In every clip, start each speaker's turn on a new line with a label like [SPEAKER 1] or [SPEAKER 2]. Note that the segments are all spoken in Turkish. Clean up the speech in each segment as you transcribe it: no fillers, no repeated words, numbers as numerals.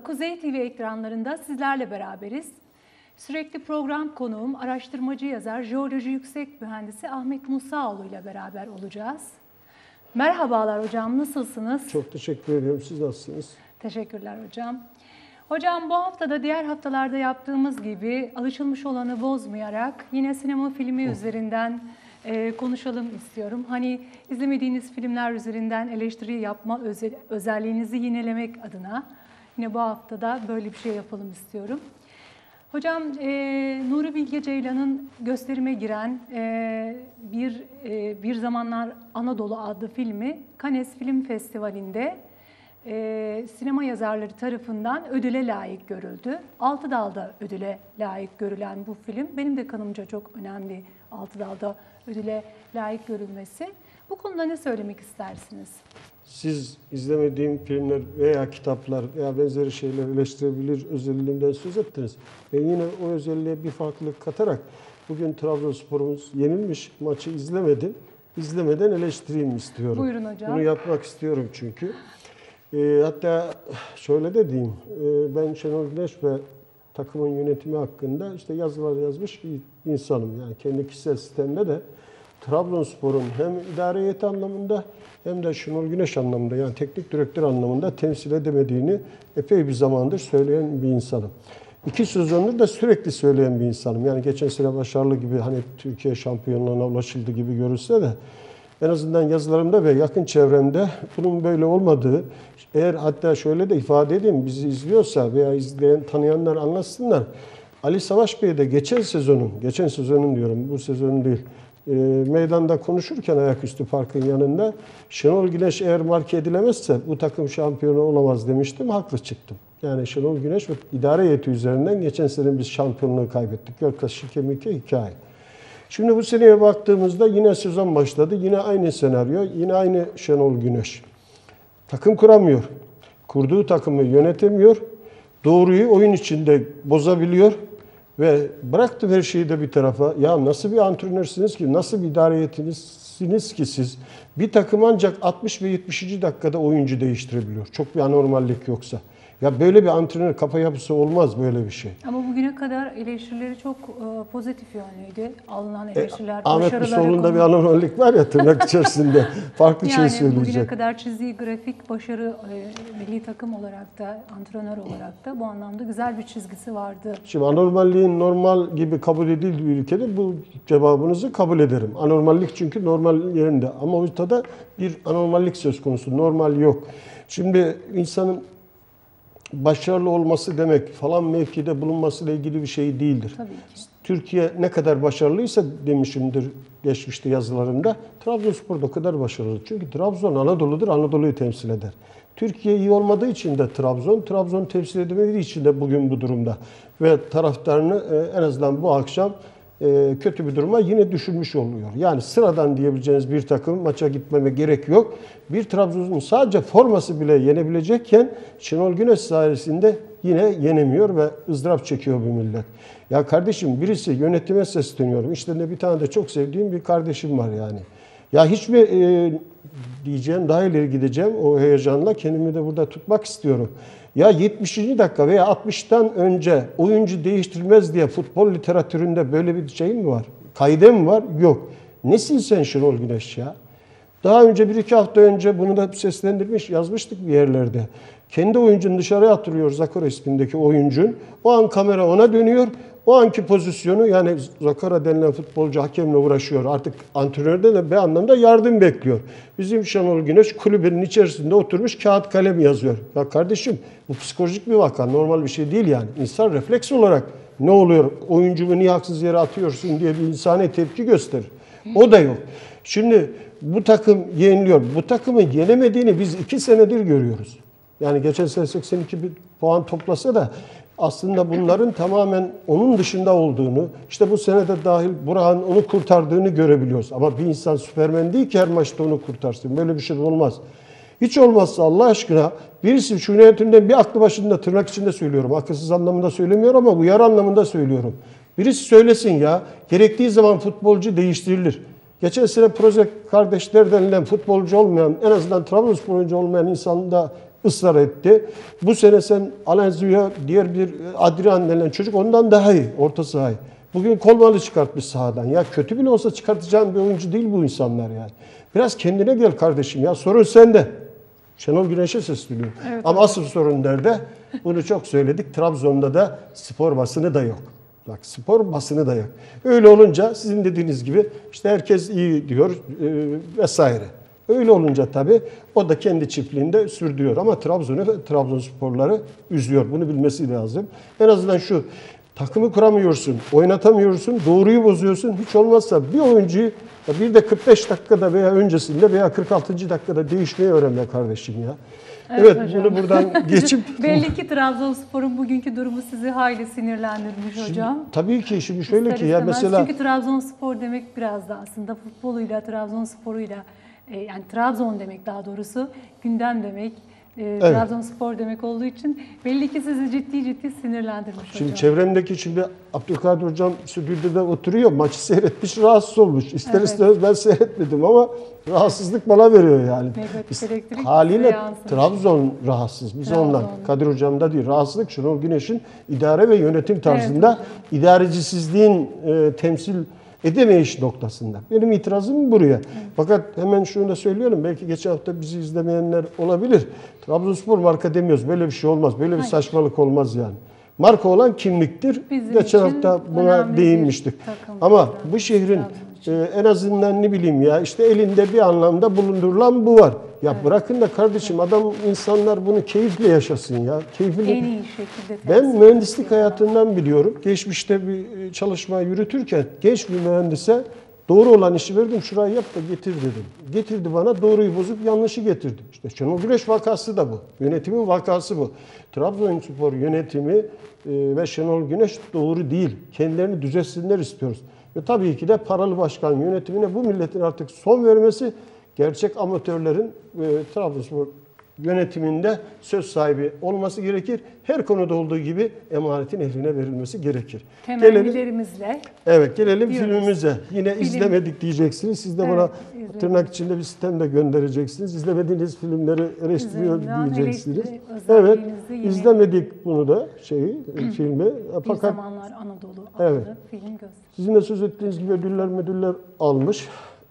[SPEAKER 1] Kuzey TV ekranlarında sizlerle beraberiz. Sürekli program konuğum, araştırmacı yazar, jeoloji yüksek mühendisi Ahmet Musaoğlu ile beraber olacağız. Merhabalar hocam, nasılsınız?
[SPEAKER 2] Çok teşekkür ediyorum. Siz nasılsınız?
[SPEAKER 1] Teşekkürler hocam. Hocam bu hafta da diğer haftalarda yaptığımız gibi alışılmış olanı bozmayarak yine sinema filmi üzerinden konuşalım istiyorum. Hani izlemediğiniz filmler üzerinden eleştiri yapma özelliğinizi yinelemek adına yine bu haftada böyle bir şey yapalım istiyorum. Hocam Nuri Bilge Ceylan'ın gösterime giren Bir Zamanlar Anadolu adlı filmi Cannes Film Festivali'nde sinema yazarları tarafından ödüle layık görüldü. Altı Dal'da ödüle layık görülen bu film benim de kanımca çok önemli, Altı Dal'da ödüle layık görülmesi. Bu konuda ne söylemek istersiniz?
[SPEAKER 2] Siz izlemediğim filmler veya kitaplar veya benzeri şeyler eleştirebilir özelliğinden söz ettiniz. Ben yine o özelliğe bir farklılık katarak bugün Trabzonspor'umuz yenilmiş, maçı izlemedim. İzlemeden eleştireyim istiyorum.
[SPEAKER 1] Buyurun hocam.
[SPEAKER 2] Bunu yapmak istiyorum çünkü. Hatta şöyle de diyeyim, ben Şenol Güneş ve takımın yönetimi hakkında işte yazılar yazmış bir insanım. Yani kendi kişisel sistemde de Trabzonspor'un hem idare heyeti anlamında hem de Şenol Güneş anlamında, yani teknik direktör anlamında temsil edemediğini epey bir zamandır söyleyen bir insanım. 2 sezondur da sürekli söyleyen bir insanım. Yani geçen sene başarılı gibi, hani Türkiye şampiyonluğuna ulaşıldı gibi görülse de en azından yazılarımda ve yakın çevremde bunun böyle olmadığı, eğer hatta şöyle de ifade edeyim, bizi izliyorsa veya izleyen, tanıyanlar anlatsınlar. Ali Savaş Bey de geçen sezonun diyorum, bu sezonun değil, meydanda konuşurken ayaküstü parkın yanında Şenol Güneş eğer marke edilemezse bu takım şampiyonu olamaz demiştim. Haklı çıktım. Yani Şenol Güneş ve idare heyeti üzerinden geçen sene biz şampiyonluğu kaybettik. Göktaş Kemik'e hikaye. Şimdi bu seneye baktığımızda yine sezon başladı. Yine aynı senaryo, yine aynı Şenol Güneş. Takım kuramıyor. Kurduğu takımı yönetemiyor. Doğruyu oyun içinde bozabiliyor. Ve bıraktım her şeyi de bir tarafa. Ya nasıl bir antrenörsünüz ki, nasıl bir idare heyetisiniz ki siz? Bir takım ancak 60 ve 70. dakikada oyuncu değiştirebiliyor. Çok bir anormallik yoksa. Ya böyle bir antrenör kafa yapısı olmaz, böyle bir şey.
[SPEAKER 1] Ama bugüne kadar eleştirileri çok pozitif yönlüydü. Alınan eleştiriler,
[SPEAKER 2] Ahmet Musaoğlu'nda bir anormallik var ya tırnak içerisinde. Farklı
[SPEAKER 1] yani
[SPEAKER 2] şey söyleyecek.
[SPEAKER 1] Bugüne kadar çizdiği grafik başarı milli takım olarak da, antrenör olarak da bu anlamda güzel bir çizgisi vardı.
[SPEAKER 2] Şimdi anormalliğin normal gibi kabul edildiği bir ülkede bu cevabınızı kabul ederim. Anormallik çünkü normal yerinde. Ama ortada bir anormallik söz konusu. Normal yok. Şimdi insanın başarılı olması demek falan mevkide bulunmasıyla ilgili bir şey değildir.
[SPEAKER 1] Tabii ki.
[SPEAKER 2] Türkiye ne kadar başarılıysa demişimdir geçmişte yazılarımda, Trabzonspor da o kadar başarılı. Çünkü Trabzon Anadolu'dur, Anadolu'yu temsil eder. Türkiye iyi olmadığı için de Trabzon temsil edemediği için de bugün bu durumda. Ve taraftarını en azından bu akşam kötü bir duruma yine düşürmüş oluyor. Yani sıradan diyebileceğiniz bir takım maça gitmeme gerek yok. Bir Trabzon'un sadece forması bile yenebilecekken Şenol Güneş sayesinde yine yenemiyor ve ızdırap çekiyor bu millet. Ya kardeşim, birisi yönetime sesleniyorum. İşte bir tane de çok sevdiğim bir kardeşim var yani. Ya hiç mi diyeceğim, daha ileri gideceğim o heyecanla, kendimi de burada tutmak istiyorum. Ya 70. dakika veya 60'tan önce oyuncu değiştirilmez diye futbol literatüründe böyle bir şey mi var? Kaide mi var? Yok. Nesin sen Şenol Güneş ya? Daha önce 1-2 hafta önce bunu da seslendirmiş, yazmıştık bir yerlerde. Kendi oyuncunu dışarıya atılıyor, Zakora ismindeki oyuncun. O an kamera ona dönüyor. O anki pozisyonu, yani Zakora denilen futbolcu hakemle uğraşıyor. Artık antrenörde de bir anlamda yardım bekliyor. Bizim Şenol Güneş kulübenin içerisinde oturmuş kağıt kalem yazıyor. Ya kardeşim, bu psikolojik bir vaka, normal bir şey değil yani. İnsan refleks olarak ne oluyor, oyuncumu niye haksız yere atıyorsun diye bir insani tepki gösterir. O da yok. Şimdi bu takım yeniliyor. Bu takımın yenemediğini biz 2 senedir görüyoruz. Yani geçen sene 82 puan toplasa da aslında bunların tamamen onun dışında olduğunu, işte bu sene de dahil Burak'ın onu kurtardığını görebiliyoruz. Ama bir insan Süpermen değil ki her maçta onu kurtarsın. Böyle bir şey olmaz. Hiç olmazsa Allah aşkına birisi şu yönetimden bir aklı başında, tırnak içinde söylüyorum. Akılsız anlamında söylemiyorum ama uyarı anlamında söylüyorum. Birisi söylesin ya, gerektiği zaman futbolcu değiştirilir. Geçen sene proje kardeşler denilen futbolcu olmayan, en azından Trabzonspor oyuncu olmayan insan da ısrar etti. Bu sene sen Alenzio'ya diğer bir Adrian denilen çocuk ondan daha iyi. Orta sahayı. Bugün Kolman'ı çıkartmış sahadan. Ya kötü bile olsa çıkartacağın bir oyuncu değil bu insanlar yani. Biraz kendine gel kardeşim ya. Sorun sende. Şenol Güneş'e sesleniyorum.
[SPEAKER 1] Evet,
[SPEAKER 2] ama
[SPEAKER 1] evet.
[SPEAKER 2] asıl sorun nerede? Bunu çok söyledik. Trabzon'da da spor basını da yok. Bak spor basını da yok. Öyle olunca sizin dediğiniz gibi işte herkes iyi diyor vesaire. Öyle olunca tabii o da kendi çiftliğinde sürdürüyor. Ama Trabzonsporları üzüyor. Bunu bilmesi lazım. En azından şu takımı kuramıyorsun, oynatamıyorsun, doğruyu bozuyorsun. Hiç olmazsa bir oyuncuyu bir de 45 dakikada veya öncesinde veya 46. dakikada değişmeyi öğren be kardeşim ya. Evet bunu buradan geçip...
[SPEAKER 1] Belli ki Trabzonspor'un bugünkü durumu sizi hayli sinirlendirmiş hocam.
[SPEAKER 2] Tabii ki şimdi şöyle
[SPEAKER 1] İster
[SPEAKER 2] ki ya
[SPEAKER 1] istemez.
[SPEAKER 2] mesela...
[SPEAKER 1] Çünkü Trabzonspor demek biraz da aslında futboluyla, Trabzonspor'uyla yani Trabzon demek daha doğrusu gündem demek.
[SPEAKER 2] Evet.
[SPEAKER 1] Trabzonspor demek olduğu için belli ki sizi ciddi sinirlendirmiş
[SPEAKER 2] Şimdi
[SPEAKER 1] hocam.
[SPEAKER 2] çevremdeki şimdi Abdülkadir hocam stüdyoda oturuyor, maçı seyretmiş, rahatsız olmuş. İster
[SPEAKER 1] Evet.
[SPEAKER 2] istemez ben seyretmedim ama rahatsızlık bana veriyor yani.
[SPEAKER 1] Negatif elektrik
[SPEAKER 2] Haliyle
[SPEAKER 1] size yansımış.
[SPEAKER 2] Trabzon rahatsız. Biz
[SPEAKER 1] Trabzon.
[SPEAKER 2] ondan. Kadir hocamda değil. Rahatsızlık Şenol Güneş'in idare ve yönetim tarzında idarecisizliğin temsil edemeyiş noktasında. Benim itirazım buraya. Fakat hemen şunu da söylüyorum. Belki geçen hafta bizi izlemeyenler olabilir. Trabzonspor marka demiyoruz. Böyle bir şey olmaz. Böyle bir
[SPEAKER 1] Hayır.
[SPEAKER 2] saçmalık olmaz yani. Marka olan kimliktir.
[SPEAKER 1] Bizim
[SPEAKER 2] Geçen
[SPEAKER 1] için
[SPEAKER 2] hafta buna
[SPEAKER 1] önemli bir
[SPEAKER 2] değinmiştik.
[SPEAKER 1] takım.
[SPEAKER 2] Ama
[SPEAKER 1] Trabzon
[SPEAKER 2] bu şehrin
[SPEAKER 1] için.
[SPEAKER 2] en azından ne bileyim ya işte elinde bir anlamda bulundurulan bu var. Ya bırakın da kardeşim adam insanlar bunu keyifle yaşasın ya. Keyifle.
[SPEAKER 1] En iyi şekilde
[SPEAKER 2] Ben
[SPEAKER 1] temsil
[SPEAKER 2] mühendislik
[SPEAKER 1] ediyor.
[SPEAKER 2] hayatından biliyorum. Geçmişte bir çalışma yürütürken genç bir mühendise doğru olan işi verdim, şurayı yap da getir dedim. Getirdi bana, doğruyu bozup yanlışı getirdi. İşte Şenol Güneş vakası da bu. Yönetimin vakası bu. Trabzonspor yönetimi ve Şenol Güneş doğru değil. Kendilerini düzeltsinler istiyoruz. Ve tabii ki de paralı başkan yönetimine bu milletin artık son vermesi, gerçek amatörlerin Trabzonspor yönetiminde söz sahibi olması gerekir. Her konuda olduğu gibi emanetin ehline verilmesi gerekir.
[SPEAKER 1] Temennilerimizle.
[SPEAKER 2] Evet, gelelim
[SPEAKER 1] diyoruz.
[SPEAKER 2] filmimize. Yine
[SPEAKER 1] Film.
[SPEAKER 2] izlemedik diyeceksiniz. Siz de
[SPEAKER 1] Evet,
[SPEAKER 2] bana
[SPEAKER 1] izlemedik.
[SPEAKER 2] tırnak içinde bir sistem de göndereceksiniz. İzlemediğiniz filmleri eleştiriyor
[SPEAKER 1] Üzerinden
[SPEAKER 2] diyeceksiniz.
[SPEAKER 1] eleştiri
[SPEAKER 2] Evet,
[SPEAKER 1] özelliğinizi yine-
[SPEAKER 2] izlemedik bunu da filmi.
[SPEAKER 1] Bir
[SPEAKER 2] Fakat
[SPEAKER 1] Zamanlar Anadolu adlı
[SPEAKER 2] Evet.
[SPEAKER 1] film gösteriyor.
[SPEAKER 2] sizin de söz ettiğiniz gibi ödüller almış.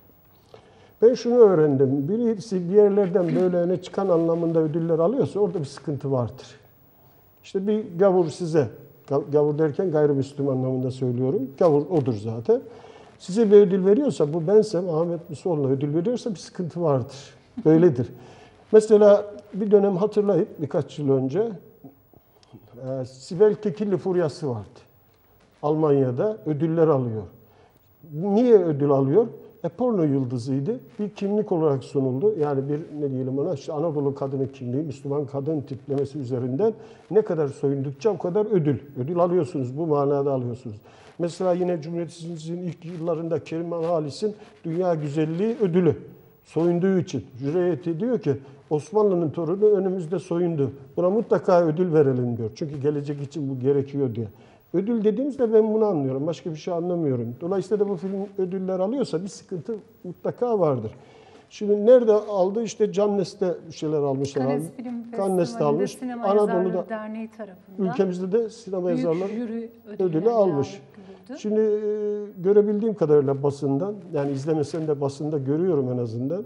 [SPEAKER 2] Ben şunu öğrendim. Birisi bir yerlerden böyle öne çıkan anlamında ödüller alıyorsa orada bir sıkıntı vardır. İşte bir gavur size, gavur derken gayrimüslim anlamında söylüyorum. Gavur odur zaten. Size bir ödül veriyorsa, bu bensem Ahmet Müsoğlu'na ödül veriyorsa bir sıkıntı vardır. Böyledir. Mesela bir dönem hatırlayıp birkaç yıl önce Sibel Kekilli furyası vardı. Almanya'da ödüller alıyor. Niye ödül alıyor? Porno yıldızıydı. Bir kimlik olarak sunuldu. Yani bir ne diyelim ona işte Anadolu kadını kimliği, Müslüman kadın tiplemesi üzerinden ne kadar soyundukça o kadar ödül. Ödül alıyorsunuz. Bu manada alıyorsunuz. Mesela yine Cumhuriyetimizin ilk yıllarında Keriman Halis'in Dünya Güzelliği ödülü. Soyunduğu için. Jüri diyor ki Osmanlı'nın torunu önümüzde soyundu. Buna mutlaka ödül verelim diyor. Çünkü gelecek için bu gerekiyor diye. Ödül dediğimizde ben bunu anlıyorum. Başka bir şey anlamıyorum. Dolayısıyla da bu film ödüller alıyorsa bir sıkıntı mutlaka vardır. Şimdi nerede aldı? İşte Cannes'te bir şeyler almışlar.
[SPEAKER 1] Cannes Film
[SPEAKER 2] Cannes'te
[SPEAKER 1] Festivali'nde
[SPEAKER 2] almış.
[SPEAKER 1] Sinema
[SPEAKER 2] Anadolu'da
[SPEAKER 1] Yazarları Derneği tarafından
[SPEAKER 2] ülkemizde de sinema
[SPEAKER 1] büyük
[SPEAKER 2] yazarlar
[SPEAKER 1] jüri
[SPEAKER 2] ödülü almış.
[SPEAKER 1] görüldü.
[SPEAKER 2] Şimdi görebildiğim kadarıyla basından, yani izlemesem de basında görüyorum en azından.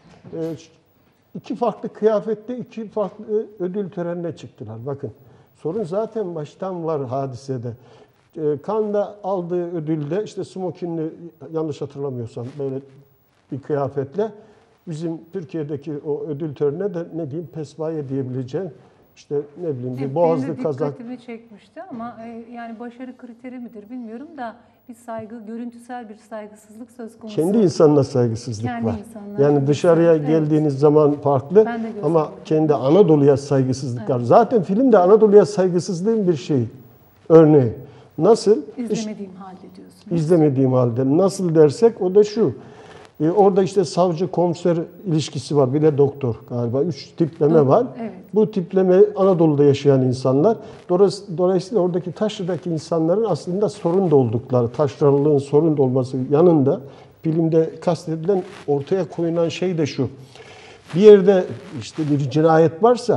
[SPEAKER 2] İki farklı kıyafette iki farklı ödül törenine çıktılar. Bakın sorun zaten baştan var hadisede. Cannes'da aldığı ödülde işte smokinli, yanlış hatırlamıyorsam böyle bir kıyafetle bizim Türkiye'deki o ödül törenine de ne diyeyim pespaye diyebileceğim işte ne bileyim bir boğazlı
[SPEAKER 1] Benim de
[SPEAKER 2] kazak.
[SPEAKER 1] dikkatimi çekmişti ama yani başarı kriteri midir bilmiyorum da bir görüntüsel bir saygısızlık söz konusu.
[SPEAKER 2] Kendi insanına saygısızlık
[SPEAKER 1] Kendi
[SPEAKER 2] var.
[SPEAKER 1] insanlarına
[SPEAKER 2] Yani dışarıya
[SPEAKER 1] evet.
[SPEAKER 2] geldiğiniz zaman farklı
[SPEAKER 1] Ben de gözlemledim.
[SPEAKER 2] ama kendi Anadolu'ya saygısızlık var. Zaten film de Anadolu'ya saygısızlığın bir şeyi. Örneği. Nasıl?
[SPEAKER 1] İzlemediğim halde diyorsunuz.
[SPEAKER 2] İzlemediğim halde. Nasıl dersek o da şu. Orada işte savcı komiser ilişkisi var. Bir de doktor galiba. 3 tipleme var.
[SPEAKER 1] Evet.
[SPEAKER 2] Bu tipleme Anadolu'da yaşayan insanlar. Dolayısıyla oradaki Taşra'daki insanların aslında sorun da oldukları, taşralılığın sorun da olması yanında filmde kastedilen ortaya koyulan şey de şu. Bir yerde işte bir cinayet varsa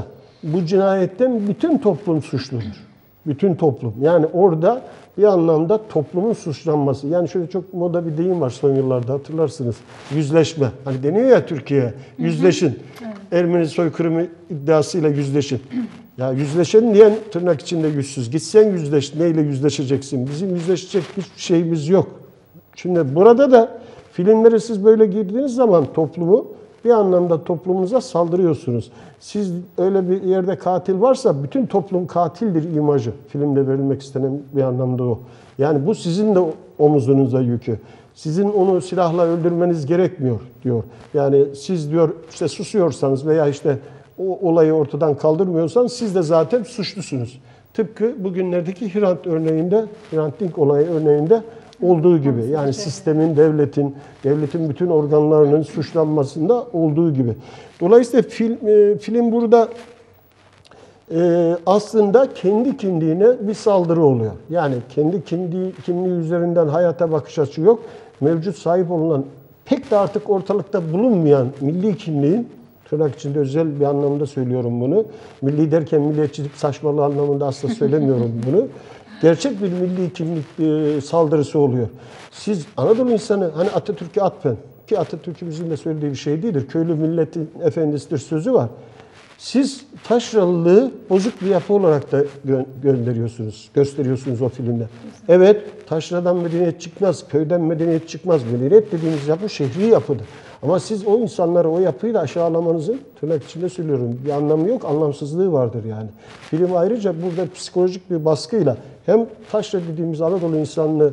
[SPEAKER 2] bu cinayetten bütün toplum suçludur. Bütün toplum. Yani orada bir anlamda toplumun suçlanması. Yani şöyle çok moda bir deyim var son yıllarda, hatırlarsınız. Yüzleşme. Hani deniyor ya Türkiye'ye, yüzleşin. Evet. Ermeni soykırımı iddiasıyla yüzleşin. Ya yüzleşen diyen tırnak içinde yüzsüz. Gitsen yüzleş. Neyle yüzleşeceksin? Bizim yüzleşecek hiçbir şeyimiz yok. Şimdi burada da filmlere siz böyle girdiğiniz zaman toplumu bir anlamda toplumunuza saldırıyorsunuz. Siz öyle bir yerde katil varsa bütün toplum katildir imajı. Filmde verilmek istenen bir anlamda o. Yani bu sizin de omuzunuza yükü. Sizin onu silahla öldürmeniz gerekmiyor diyor. Yani siz diyor işte susuyorsanız veya işte o olayı ortadan kaldırmıyorsanız siz de zaten suçlusunuz. Tıpkı bugünlerdeki Hrant örneğinde, Hrant Dink olayı örneğinde olduğu gibi. Yani sistemin, devletin bütün organlarının suçlanmasında olduğu gibi. Dolayısıyla film burada aslında kendi kimliğine bir saldırı oluyor. Yani kendi kimliği üzerinden hayata bakış açısı yok. Mevcut sahip olunan pek de artık ortalıkta bulunmayan milli kimliğin, tırnak içinde özel bir anlamda söylüyorum bunu. Milli derken milliyetçilik saçmalığı anlamında asla söylemiyorum bunu. Gerçek bir milli kimlik saldırısı oluyor. Siz Anadolu insanı, hani Atatürk'e atfen, ki Atatürk'ümüzün de söylediği bir şey değildir. Köylü milletin efendisidir sözü var. Siz taşralılığı bozuk bir yapı olarak da gösteriyorsunuz o filmde. Evet, taşradan medeniyet çıkmaz, köyden medeniyet çıkmaz. Medeniyet dediğimiz yapı şehri yapıdır. Ama siz o insanları, o yapıyı da aşağılamanızın, tırnak içinde söylüyorum, bir anlamı yok, anlamsızlığı vardır yani. Film ayrıca burada psikolojik bir baskıyla hem taşra dediğimiz Anadolu insanını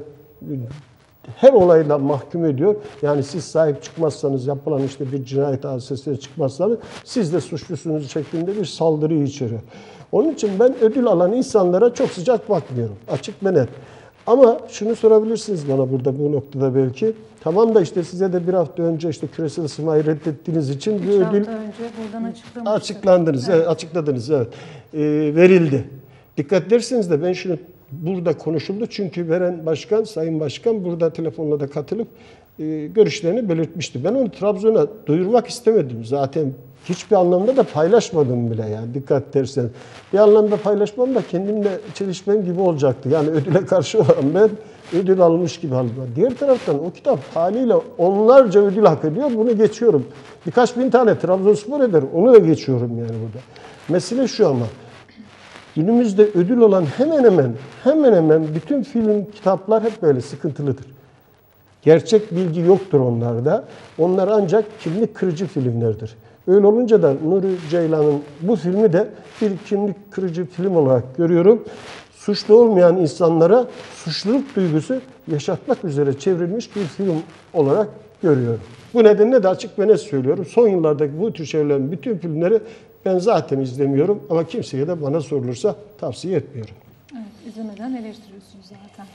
[SPEAKER 2] her olayla mahkum ediyor. Yani siz sahip çıkmazsanız, yapılan işte bir cinayet hadisesine çıkmazsanız siz de suçlusunuz şeklinde bir saldırıyı içeriyor. Onun için ben ödül alan insanlara çok sıcak bakmıyorum. Açık ve net. Ama şunu sorabilirsiniz bana burada bu noktada belki. Tamam da işte size de bir hafta önce işte küresel ısınmayı reddettiğiniz için bir ödül
[SPEAKER 1] önce buradan
[SPEAKER 2] açıklandınız, evet. Açıkladınız, evet. Verildi. Dikkat ederseniz de ben şunu burada konuşuldu çünkü veren başkan, sayın başkan burada telefonla da katılıp görüşlerini belirtmişti. Ben onu Trabzon'a duyurmak istemedim zaten. Hiçbir anlamda da paylaşmadım bile yani dikkat ederseniz. Bir anlamda paylaşmam da kendimle çelişmem gibi olacaktı. Yani ödüle karşı olan ben ödül almış gibi aldım. Diğer taraftan o kitap haliyle onlarca ödül hak ediyor. Bunu geçiyorum. Birkaç bin tane Trabzonspor eder. Onu da geçiyorum yani burada. Mesele şu ama. Günümüzde ödül olan hemen hemen bütün film, kitaplar hep böyle sıkıntılıdır. Gerçek bilgi yoktur onlarda. Onlar ancak kimlik kırıcı filmlerdir. Öyle olunca da Nuri Ceylan'ın bu filmi de bir kimlik kırıcı film olarak görüyorum. Suçlu olmayan insanlara suçluluk duygusu yaşatmak üzere çevrilmiş bir film olarak görüyorum. Bu nedenle de açık ve net söylüyorum. Son yıllardaki bu tür şeylerin bütün filmleri ben zaten izlemiyorum ama kimseye de bana sorulursa tavsiye etmiyorum.
[SPEAKER 1] Evet, izlemeden eleştiriyorsunuz zaten.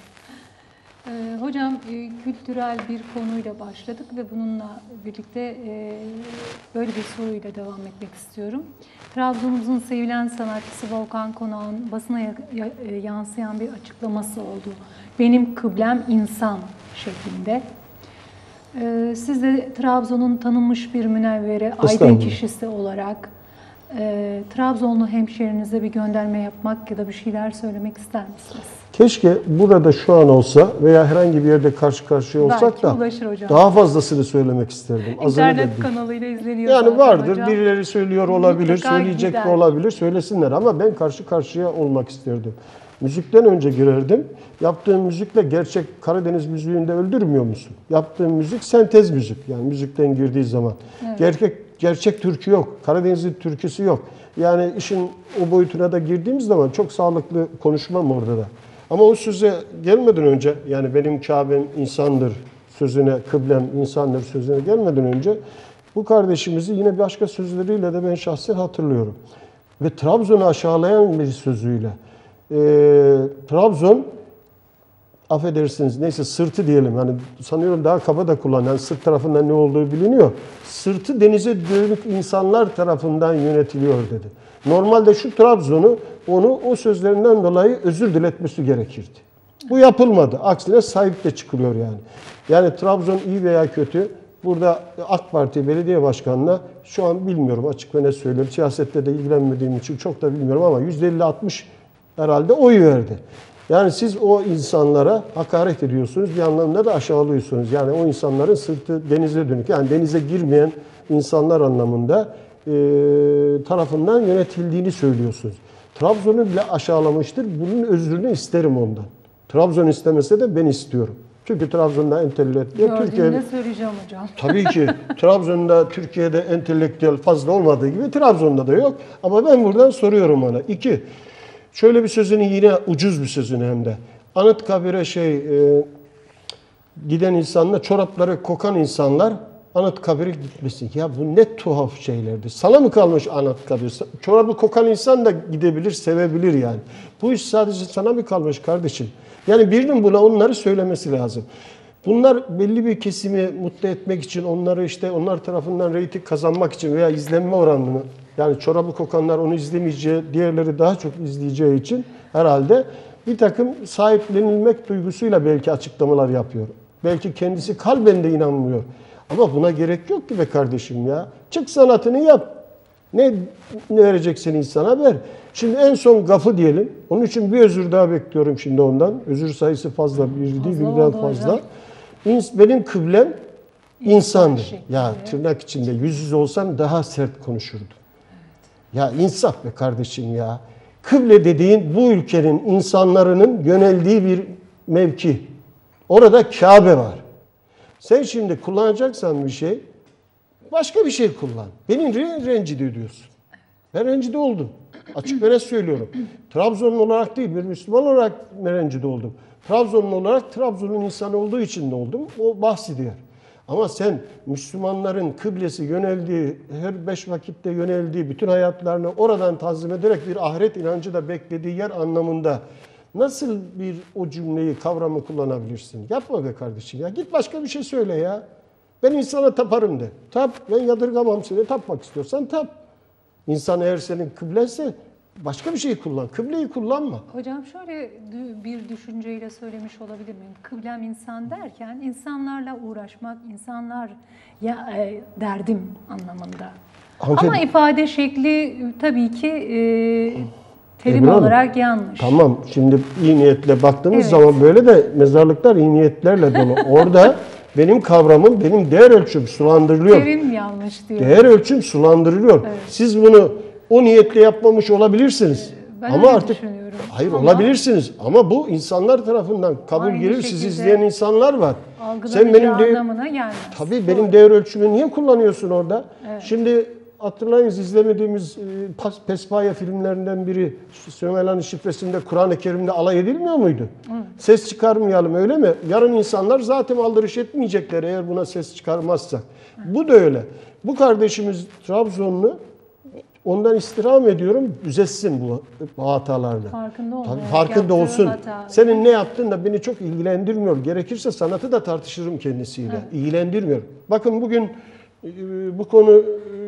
[SPEAKER 1] Hocam kültürel bir konuyla başladık ve bununla birlikte böyle bir soruyla devam etmek istiyorum. Trabzon'umuzun sevilen sanatçısı Volkan Konak'ın basına yansıyan bir açıklaması oldu. Benim kıblem insan şeklinde. Siz de Trabzon'un tanınmış bir münevvere, aydın kişisi olarak Trabzonlu hemşehrinize bir gönderme yapmak ya da bir şeyler söylemek ister misiniz?
[SPEAKER 2] Keşke burada şu an olsa veya herhangi bir yerde karşı karşıya olsak da daha fazlasını söylemek isterdim.
[SPEAKER 1] İnternet kanalıyla izleniyor.
[SPEAKER 2] Yani vardır, hocam. Birileri söylüyor olabilir, söyleyecek de olabilir, söylesinler ama ben karşı karşıya olmak isterdim. Müzikten önce girerdim. Yaptığım müzikle gerçek Karadeniz müziğinde öldürmüyor musun? Yaptığım müzik sentez müzik. Yani müzikten girdiği zaman. Evet. Gerçek türkü yok. Karadeniz'in türküsü yok. Yani işin o boyutuna da girdiğimiz zaman çok sağlıklı konuşmam orada da. Ama o söze gelmeden önce yani benim Kabe'm insandır sözüne, kıblem insandır sözüne gelmeden önce bu kardeşimizi yine başka sözleriyle de ben şahsen hatırlıyorum. Ve Trabzon'u aşağılayan bir sözüyle. Trabzon affedersiniz neyse sırtı diyelim hani sanıyorum daha kaba da kullanan sırt tarafından ne olduğu biliniyor. Sırtı denize dönük insanlar tarafından yönetiliyor dedi. Normalde şu Trabzon'u onu o sözlerinden dolayı özür diletmesi gerekirdi. Bu yapılmadı. Aksine sahip de çıkılıyor yani. Yani Trabzon iyi veya kötü burada AK Parti belediye başkanına şu an bilmiyorum, açık ve net söylüyorum. Siyasette de ilgilenmediğim için çok da bilmiyorum ama %50-60 herhalde oy verdi. Yani siz o insanlara hakaret ediyorsunuz, bir anlamda da aşağılıyorsunuz. Yani o insanların sırtı denize dönük, yani denize girmeyen insanlar anlamında tarafından yönetildiğini söylüyorsunuz. Trabzon'u bile aşağılamıştır. Bunun özrünü isterim ondan. Trabzon istemese de ben istiyorum. Çünkü Trabzon'da entelektüel
[SPEAKER 1] Gördüğümde söyleyeceğim hocam.
[SPEAKER 2] Tabii ki Trabzon'da Türkiye'de entelektüel fazla olmadığı gibi Trabzon'da da yok. Ama ben buradan soruyorum ona. 2. Şöyle bir sözünü, yine ucuz bir sözünü hem de. Anıtkabir'e giden insanlar, çorapları kokan insanlar Anıtkabir'e gitmesin. Ya bu ne tuhaf şeylerdi. Sana mı kalmış Anıtkabir? Çorabı kokan insan da gidebilir, sevebilir yani. Bu iş sadece sana mı kalmış kardeşim? Yani birinin buna onları söylemesi lazım. Bunlar belli bir kesimi mutlu etmek için, onları onlar tarafından reyting kazanmak için veya izlenme oranını, yani çorabı kokanlar onu izlemeyeceği, diğerleri daha çok izleyeceği için herhalde bir takım sahiplenilmek duygusuyla belki açıklamalar yapıyor. Belki kendisi kalben de inanmıyor. Ama buna gerek yok ki be kardeşim ya. Çık sanatını yap. Ne vereceksin insana ver. Şimdi en son gafı diyelim. Onun için bir özür daha bekliyorum şimdi ondan. Özür sayısı fazla, bir değil birden fazla. Benim kıblem insandır. Ya tırnak içinde yüz yüze olsam daha sert konuşurdum. Ya insaf be kardeşim ya. Kıble dediğin bu ülkenin insanların yöneldiği bir mevki. Orada Kabe var. Sen şimdi kullanacaksan bir şey, başka bir şey kullan. Beni rencide ediyorsun. Ben rencide oldum. Açık ve net söylüyorum. Trabzonlu olarak değil, bir Müslüman olarak rencide oldum. Trabzonlu olarak Trabzon'un insanı olduğu için de oldum. O bahsi diğer. Ama sen Müslümanların kıblesi yöneldiği, her 5 vakitte yöneldiği, bütün hayatlarını oradan tanzim ederek bir ahiret inancı da beklediği yer anlamında nasıl bir o cümleyi, kavramı kullanabilirsin? Yapma be kardeşim ya. Git başka bir şey söyle ya. Ben insana taparım de. Tap, ben yadırgamam seni. Tapmak istiyorsan tap. İnsan eğer senin kıblense başka bir şey kullan. Kıbleyi kullanma.
[SPEAKER 1] Hocam şöyle bir düşünceyle söylemiş olabilir miyim? Kıblem insan derken insanlarla uğraşmak, insanlar derdim anlamında. Ama ifade şekli tabii ki terim
[SPEAKER 2] Ebru
[SPEAKER 1] olarak yanlış.
[SPEAKER 2] Tamam. Şimdi iyi niyetle baktığımız zaman böyle de mezarlıklar iyi niyetlerle dolu. Orada benim kavramım, benim değer ölçüm sulandırılıyor.
[SPEAKER 1] Terim yanlış diyor.
[SPEAKER 2] Değer ölçüm sulandırılıyor. Evet. Siz bunu o niyetle yapmamış olabilirsiniz.
[SPEAKER 1] Ben
[SPEAKER 2] ama artık
[SPEAKER 1] düşünüyorum.
[SPEAKER 2] hayır olabilirsiniz. Ama bu insanlar tarafından kabul gelir. Siz izleyen insanlar var.
[SPEAKER 1] Sen benim anlamına gelmez.
[SPEAKER 2] Tabii benim değer ölçümü niye kullanıyorsun orada? Evet. Şimdi hatırlayınız, izlemediğimiz Pespaye filmlerinden biri Sümela'nın şifresinde Kur'an-ı Kerim'de alay edilmiyor muydu? Hı. Ses çıkarmayalım, öyle mi? Yarın insanlar zaten aldırış etmeyecekler eğer buna ses çıkarmazsak. Hı. Bu da öyle. Bu kardeşimiz Trabzonlu, ondan istirham ediyorum, düzeltsin bu hatalarını.
[SPEAKER 1] Farkında olsun.
[SPEAKER 2] Farkında olsun. Senin ne yaptığın da beni çok ilgilendirmiyor. Gerekirse sanatı da tartışırım kendisiyle. Evet. İlgilendirmiyor. Bakın bugün bu konu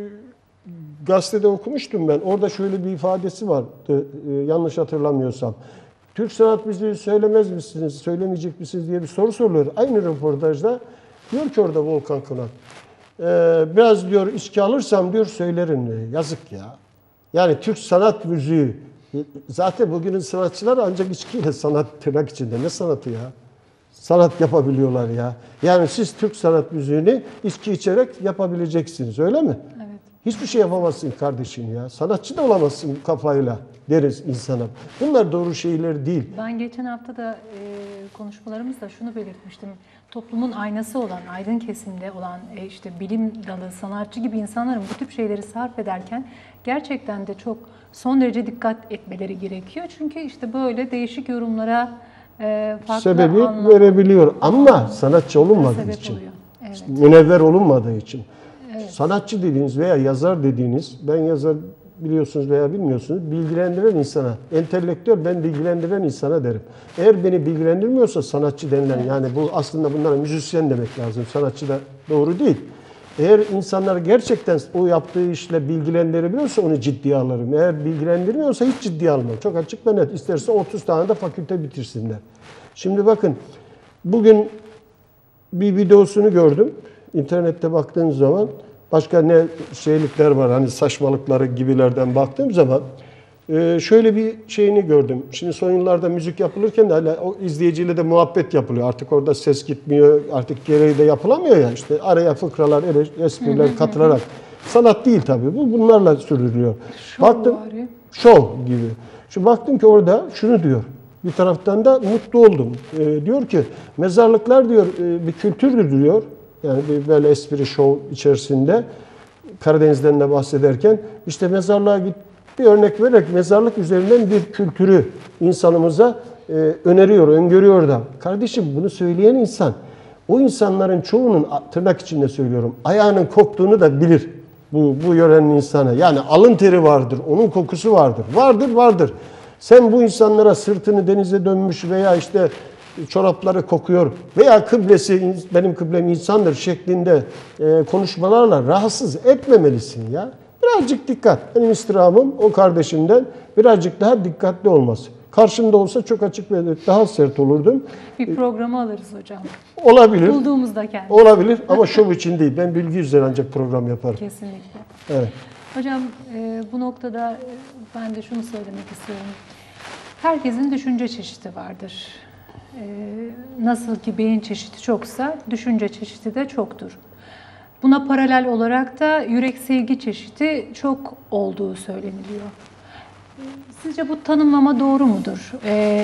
[SPEAKER 2] gazetede okumuştum ben. Orada şöyle bir ifadesi vardı, yanlış hatırlamıyorsam. Türk sanat müziği söylemez misiniz, söylemeyecek misiniz diye bir soru soruluyor. Aynı röportajda diyor ki orada Volkan Konak, biraz diyor içki alırsam diyor söylerim diyor. Yazık ya. Yani Türk sanat müziği, zaten bugünün sanatçıları ancak içkiyle sanat, tırnak içinde. Ne sanatı ya? Sanat yapabiliyorlar ya. Yani siz Türk sanat müziğini içki içerek yapabileceksiniz, öyle mi? Evet. Hiçbir şey yapamazsın kardeşim ya. Sanatçı da olamazsın kafayla deriz insana. Bunlar doğru şeyler değil.
[SPEAKER 1] Ben geçen hafta da konuşmalarımızda şunu belirtmiştim. Toplumun aynası olan, aydın kesimde olan işte bilim dalı, sanatçı gibi insanların bu tip şeyleri sarf ederken gerçekten de çok son derece dikkat etmeleri gerekiyor. Çünkü işte böyle değişik yorumlara farklı
[SPEAKER 2] sebebiyet verebiliyor ama sanatçı olunmadığı için. Evet. Münevver olunmadığı için. Evet. Sanatçı dediğiniz veya yazar dediğiniz, ben yazar biliyorsunuz veya bilmiyorsunuz, bilgilendiren insana, entelektüel ben bilgilendiren insana derim. Eğer beni bilgilendirmiyorsa sanatçı denilen, evet, yani bu aslında bunlara müzisyen demek lazım. Sanatçı da doğru değil. Eğer insanlar gerçekten o yaptığı işle bilgilendirebiliyorsa onu ciddiye alırım. Eğer bilgilendirmiyorsa hiç ciddiye almam. Çok açık ve net. İsterse 30 tane de fakülte bitirsinler. Şimdi bakın, bugün bir videosunu gördüm. İnternette baktığım zaman başka ne şeylikler var, hani saçmalıkları gibilerden baktığım zaman şöyle bir şeyini gördüm. Şimdi son yıllarda müzik yapılırken de hala o izleyiciyle de muhabbet yapılıyor. Artık orada ses gitmiyor, artık gereği de yapılamıyor ya. İşte araya fıkralar, espriler katılarak. Sanat değil tabii bu, bunlarla sürdürülüyor. Baktım, şov gibi. Şu baktım ki orada şunu diyor. Bir taraftan da mutlu oldum. Diyor ki mezarlıklar diyor bir kültürdür diyor. Yani bir böyle espri şov içerisinde Karadeniz'den de bahsederken işte mezarlığa git, bir örnek vererek mezarlık üzerinden bir kültürü insanımıza öneriyor, öngörüyor da. Kardeşim bunu söyleyen insan o insanların çoğunun tırnak içinde söylüyorum ayağının koktuğunu da bilir. Bu yörenin insanı. Yani alın teri vardır, onun kokusu vardır. Vardır. Sen bu insanlara sırtını denize dönmüş veya işte çorapları kokuyor veya kıblesi benim kıblem insandır şeklinde konuşmalarla rahatsız etmemelisin ya. Birazcık dikkat. Benim istirhamım o kardeşimden birazcık daha dikkatli olması. Karşımda olsa çok açık ve daha sert olurdum.
[SPEAKER 1] Bir programı alırız hocam.
[SPEAKER 2] Olabilir.
[SPEAKER 1] Bulduğumuzda kendisi.
[SPEAKER 2] Olabilir ama şov için değil. Ben bilgi üzerine ancak program yaparım.
[SPEAKER 1] Kesinlikle.
[SPEAKER 2] Evet.
[SPEAKER 1] Hocam bu noktada ben de şunu söylemek istiyorum. Herkesin düşünce çeşidi vardır. Nasıl ki beyin çeşidi çoksa düşünce çeşidi de çoktur. Buna paralel olarak da yürek sevgi çeşidi çok olduğu söyleniliyor. Sizce bu tanımlama doğru mudur?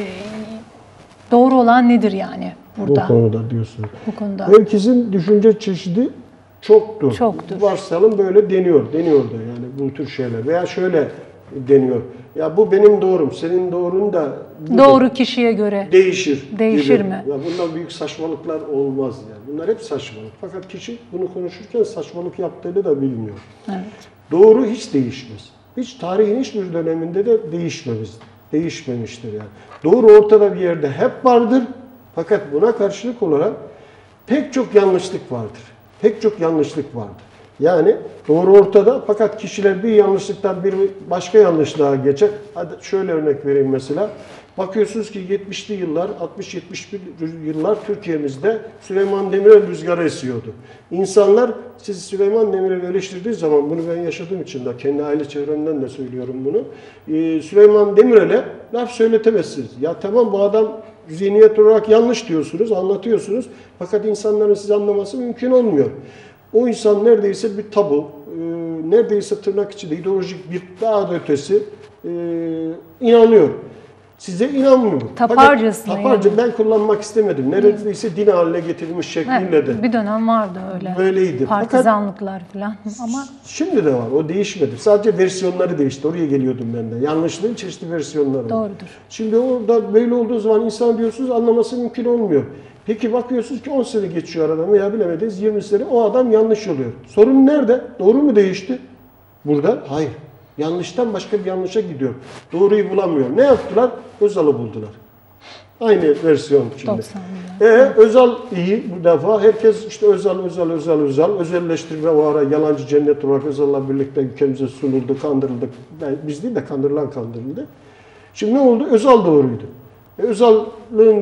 [SPEAKER 1] Doğru olan nedir yani burada?
[SPEAKER 2] Bu konuda diyorsunuz.
[SPEAKER 1] Bu konuda.
[SPEAKER 2] Herkesin düşünce çeşidi çoktur.
[SPEAKER 1] Çoktur.
[SPEAKER 2] Varsayalım böyle deniyor da yani bu tür şeyler. Veya şöyle deniyor. Ya bu benim doğrum, senin doğrun da
[SPEAKER 1] doğru kişiye göre
[SPEAKER 2] değişir.
[SPEAKER 1] Değişir
[SPEAKER 2] gibi.
[SPEAKER 1] mi?
[SPEAKER 2] Ya bundan büyük saçmalıklar olmaz yani. Bunlar hep saçmalık. Fakat kişi bunu konuşurken saçmalık yaptığını da bilmiyor.
[SPEAKER 1] Evet.
[SPEAKER 2] Doğru hiç değişmez. Hiç tarihin hiçbir döneminde de değişmemiştir yani. Doğru ortada bir yerde hep vardır. Fakat buna karşılık olarak pek çok yanlışlık vardır. Yani doğru ortada fakat kişiler bir yanlışlıktan bir başka yanlışlığa geçer. Hadi şöyle örnek vereyim mesela. Bakıyorsunuz ki 70'li yıllar, 60-71 yıllar Türkiye'mizde Süleyman Demirel rüzgarı esiyordu. İnsanlar, siz Süleyman Demirel'i eleştirdiği zaman, bunu ben yaşadığım için de, kendi aile çevremden de söylüyorum bunu. Süleyman Demirel'e laf söyletemezsiniz. Ya tamam bu adam zihniyet olarak yanlış diyorsunuz, anlatıyorsunuz. Fakat insanların sizi anlaması mümkün olmuyor. O insan neredeyse bir tabu, neredeyse tırnak içinde ideolojik bir daha da ötesi inanıyor. Size inanmıyorum.
[SPEAKER 1] Taparcasına
[SPEAKER 2] Taparca ben kullanmak istemedim. Neredeyse din haline getirilmiş şekliyle de.
[SPEAKER 1] Bir dönem vardı öyle.
[SPEAKER 2] Böyleydi.
[SPEAKER 1] Partizanlıklar falan ama
[SPEAKER 2] şimdi de var. O değişmedi. Sadece versiyonları değişti. Oraya geliyordum ben de. Yanlışlığın çeşitli versiyonları var.
[SPEAKER 1] doğrudur.
[SPEAKER 2] Şimdi orada böyle olduğu zaman insan diyorsunuz anlaması mümkün olmuyor. Peki bakıyorsunuz ki 10 sene geçiyor aradan veya bilemediniz 20 sene o adam yanlış oluyor. Sorun nerede? Doğru mu değişti? Burada? Hayır. Yanlıştan başka bir yanlışa gidiyor. Doğruyu bulamıyor. Ne yaptılar? Özal'ı buldular. Aynı versiyon şimdi. Özal iyi bu defa. Herkes işte Özal. Özelleştirme o ara yalancı cennet olarak Özal'la birlikte ülkemize sunuldu, kandırıldık. Biz değil de kandırılan kandırıldı. Şimdi ne oldu? Özal doğruydu. Özal'ın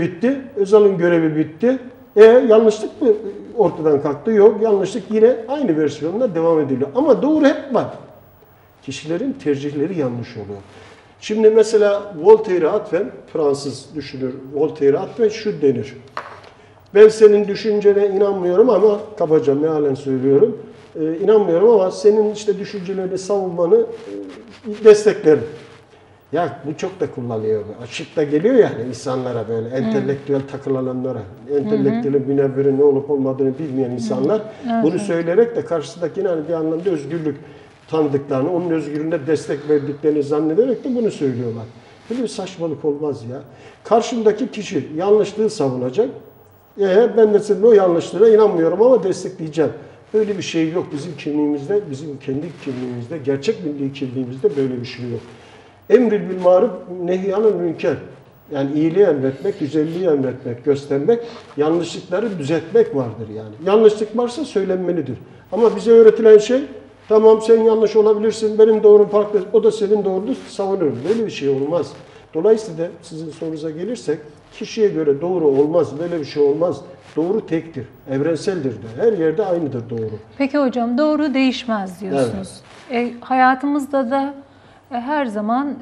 [SPEAKER 2] görevi bitti. Yanlışlık mı ortadan kalktı? Yok. Yanlışlık yine aynı versiyonla devam ediliyor. Ama doğru hep var. Kişilerin tercihleri yanlış oluyor. Şimdi mesela Voltaire'e atfen, Fransız düşünür Voltaire'e atfen şu denir. Ben senin düşüncene inanmıyorum ama, kabaca mealen söylüyorum, inanmıyorum ama senin işte düşüncelerini savunmanı desteklerim. Ya bu çok da kullanıyor. Açık da geliyor yani insanlara böyle entelektüel takılanlara, entelektüel münevverin ne olup olmadığını bilmeyen insanlar bunu söyleyerek de karşısındakine hani bir anlamda özgürlük tanıdıklarını, onun özgürlüğüne destek verdiklerini zannederek de bunu söylüyorlar. Böyle bir saçmalık olmaz ya. Karşımdaki kişi yanlışlığı savunacak. Ben de senin o yanlışlığına inanmıyorum ama destekleyeceğim. Böyle bir şey yok bizim kimliğimizde, bizim kendi kimliğimizde, gerçek milli kimliğimizde böyle bir şey yok. Emri bil maruf, nehyanı münker. Yani iyiliği emretmek, güzelliği emretmek, göstermek, yanlışlıkları düzeltmek vardır yani. Yanlışlık varsa söylenmelidir. Ama bize öğretilen şey, tamam sen yanlış olabilirsin, benim doğrum farklı, o da senin doğrunu savunurum. Böyle bir şey olmaz. Dolayısıyla sizin sorunuza gelirsek kişiye göre doğru olmaz, böyle bir şey olmaz. Doğru tektir, evrenseldir de. Her yerde aynıdır doğru.
[SPEAKER 1] Peki hocam, doğru değişmez diyorsunuz. Hayatımızda da her zaman,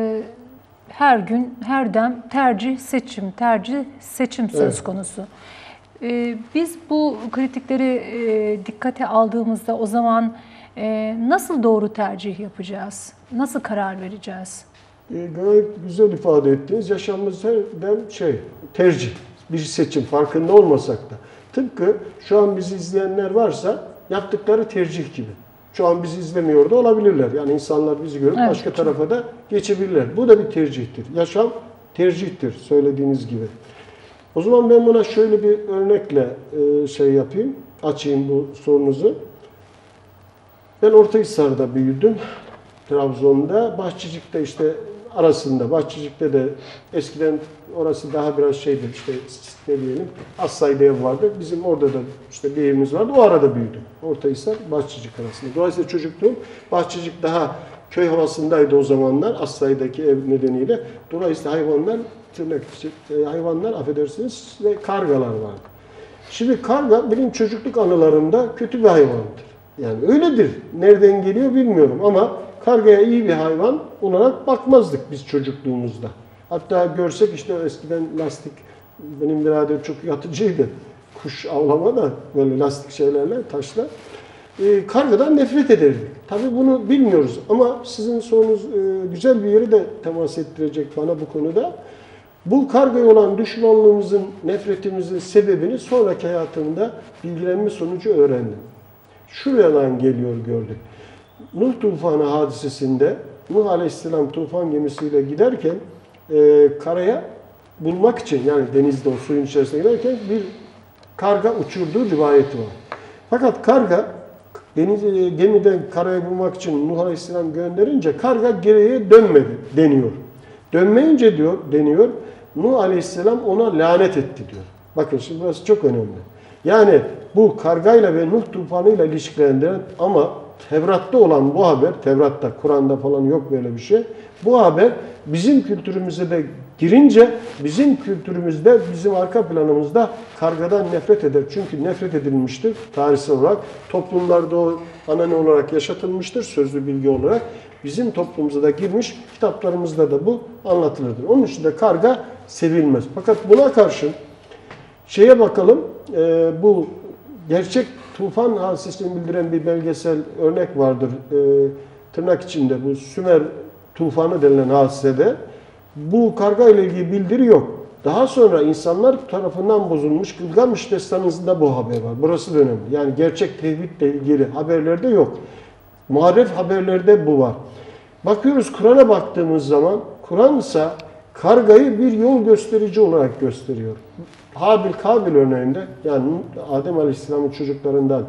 [SPEAKER 1] her gün, her dem tercih, seçim söz konusu. Biz bu kritikleri dikkate aldığımızda o zaman nasıl doğru tercih yapacağız? Nasıl karar vereceğiz?
[SPEAKER 2] Gayet güzel ifade ettiniz. Yaşamımız her dem tercih, bir seçim farkında olmasak da. Tıpkı şu an bizi izleyenler varsa yaptıkları tercih gibi. Şu an bizi izlemiyor da olabilirler. Yani insanlar bizi görüp başka tarafa da geçebilirler. Bu da bir tercihtir. Yaşam tercihtir söylediğiniz gibi. O zaman ben buna şöyle bir örnekle yapayım, açayım bu sorunuzu. Ben Ortahisar'da büyüdüm. Trabzon'da, Bahçecik'te arasında. Bahçecik'te de eskiden orası daha biraz ne diyelim, az sayıda ev vardı. Bizim orada da bir evimiz vardı. O arada büyüdüm. Ortahisar, Bahçecik arasında. Dolayısıyla çocukluğum Bahçecik daha köy havasındaydı o zamanlar. Az sayıdaki ev nedeniyle. Dolayısıyla hayvanlar affedersiniz ve kargalar vardı. Şimdi karga benim çocukluk anılarımda kötü bir hayvandır. Yani öyledir. Nereden geliyor bilmiyorum ama kargaya iyi bir hayvan olarak bakmazdık biz çocukluğumuzda. Hatta görsek eskiden lastik, benim birader çok yatıcıydı. Kuş avlama da böyle lastik şeylerle, taşla. Kargadan nefret ederdik. Tabii bunu bilmiyoruz ama sizin sorunuz güzel bir yeri de temas ettirecek bana bu konuda. Bu kargaya olan düşmanlığımızın, nefretimizin sebebini sonraki hayatımda bilgilenme sonucu öğrendim. Şuradan geliyor gördük. Nuh tufanı hadisesinde Nuh Aleyhisselam tufan gemisiyle giderken karaya bulmak için, yani denizde o suyun içerisine giderken bir karga uçurduğu rivayeti var. Fakat karga gemiden karaya bulmak için Nuh Aleyhisselam gönderince karga geriye dönmedi deniyor. Dönmeyince deniyor Nuh Aleyhisselam ona lanet etti diyor. Bakın şimdi burası çok önemli. Yani bu kargayla ve Nuh tufanıyla ilişkilendiren ama Tevrat'ta olan bu haber, Tevrat'ta, Kur'an'da falan yok böyle bir şey. Bu haber bizim kültürümüze de girince bizim kültürümüzde, bizim arka planımızda kargadan nefret eder. Çünkü nefret edilmiştir tarihsel olarak. Toplumlarda o anane olarak yaşatılmıştır, sözlü bilgi olarak. Bizim toplumumuza da girmiş, kitaplarımızda da bu anlatılırdır. Onun için de karga sevilmez. Fakat buna karşın bakalım, bu gerçek tufan hadisesini bildiren bir belgesel örnek vardır. Tırnak içinde bu Sümer tufanı denilen hadisede bu karga ile ilgili bildiri yok. Daha sonra insanlar tarafından bozulmuş Gılgamış destanında bu haber var. Burası da önemli. Yani gerçek tevhidle ilgili haberlerde yok. Muharref haberlerde bu var. Bakıyoruz Kur'an'a baktığımız zaman Kur'an ise kargayı bir yol gösterici olarak gösteriyor. Habil örneğinde, yani Adem Aleyhisselam'ın çocuklarından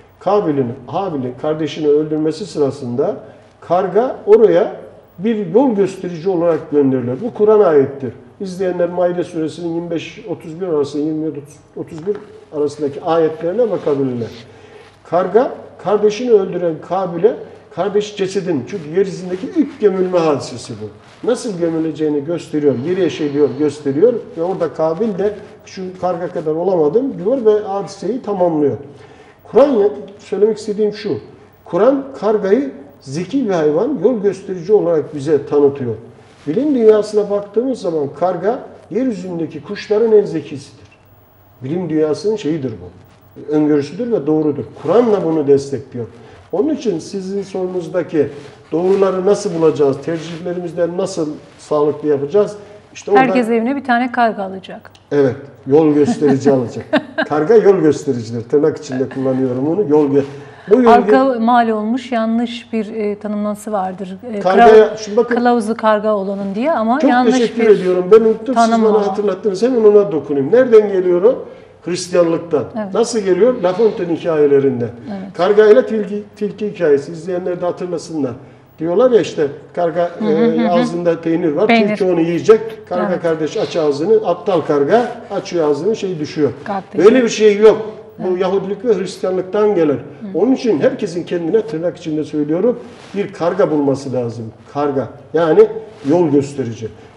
[SPEAKER 2] Habil'in kardeşini öldürmesi sırasında karga oraya bir yol gösterici olarak gönderilir. Bu Kur'an ayettir. İzleyenler Maide suresinin 25-31 arası, 27-31 arasındaki ayetlerine bakabilirler. Karga kardeşini öldüren Kabil'e kardeş cesedin, çünkü yeryüzündeki ilk gömülme hadisesi bu. Nasıl gömüleceğini gösteriyor, yeri eşeliyor, gösteriyor ve orada Kabil de şu karga kadar olamadım diyor ve hadiseyi tamamlıyor. Kur'an, söylemek istediğim şu, Kur'an kargayı zeki bir hayvan, yol gösterici olarak bize tanıtıyor. Bilim dünyasına baktığımız zaman karga yeryüzündeki kuşların en zekisidir. Bilim dünyasının şeyidir bu, öngörüsüdür ve doğrudur. Kur'an da bunu destekliyor. Onun için sizin sorunuzdaki doğruları nasıl bulacağız, tercihlerimizden nasıl sağlıklı yapacağız?
[SPEAKER 1] Herkes evine bir tane karga alacak.
[SPEAKER 2] Evet, yol gösterici alacak. Karga yol göstericidir. Tırnak içinde kullanıyorum onu.
[SPEAKER 1] Arka mal olmuş yanlış bir tanımlaması vardır. Kılavuzu karga olanın diye ama
[SPEAKER 2] çok
[SPEAKER 1] yanlış bir
[SPEAKER 2] Çok teşekkür ediyorum. Ben unuttum, siz bana hatırlattınız. Hemen ona dokunayım. Nereden geliyor o? Hristiyanlıktan. Evet. Nasıl geliyor? La Fontaine hikayelerinde. Evet. Karga ile tilki hikayesi. İzleyenler de hatırlasınlar. Diyorlar ya karga ağzında peynir var. Tilki onu yiyecek. Karga kardeş aç ağzını. Aptal karga açıyor ağzını, düşüyor. Böyle bir şey yok. Bu Yahudilik ve Hristiyanlıktan gelir. Onun için herkesin kendine, tırnak içinde söylüyorum, bir karga bulması lazım. Karga. Yani yol gösterici.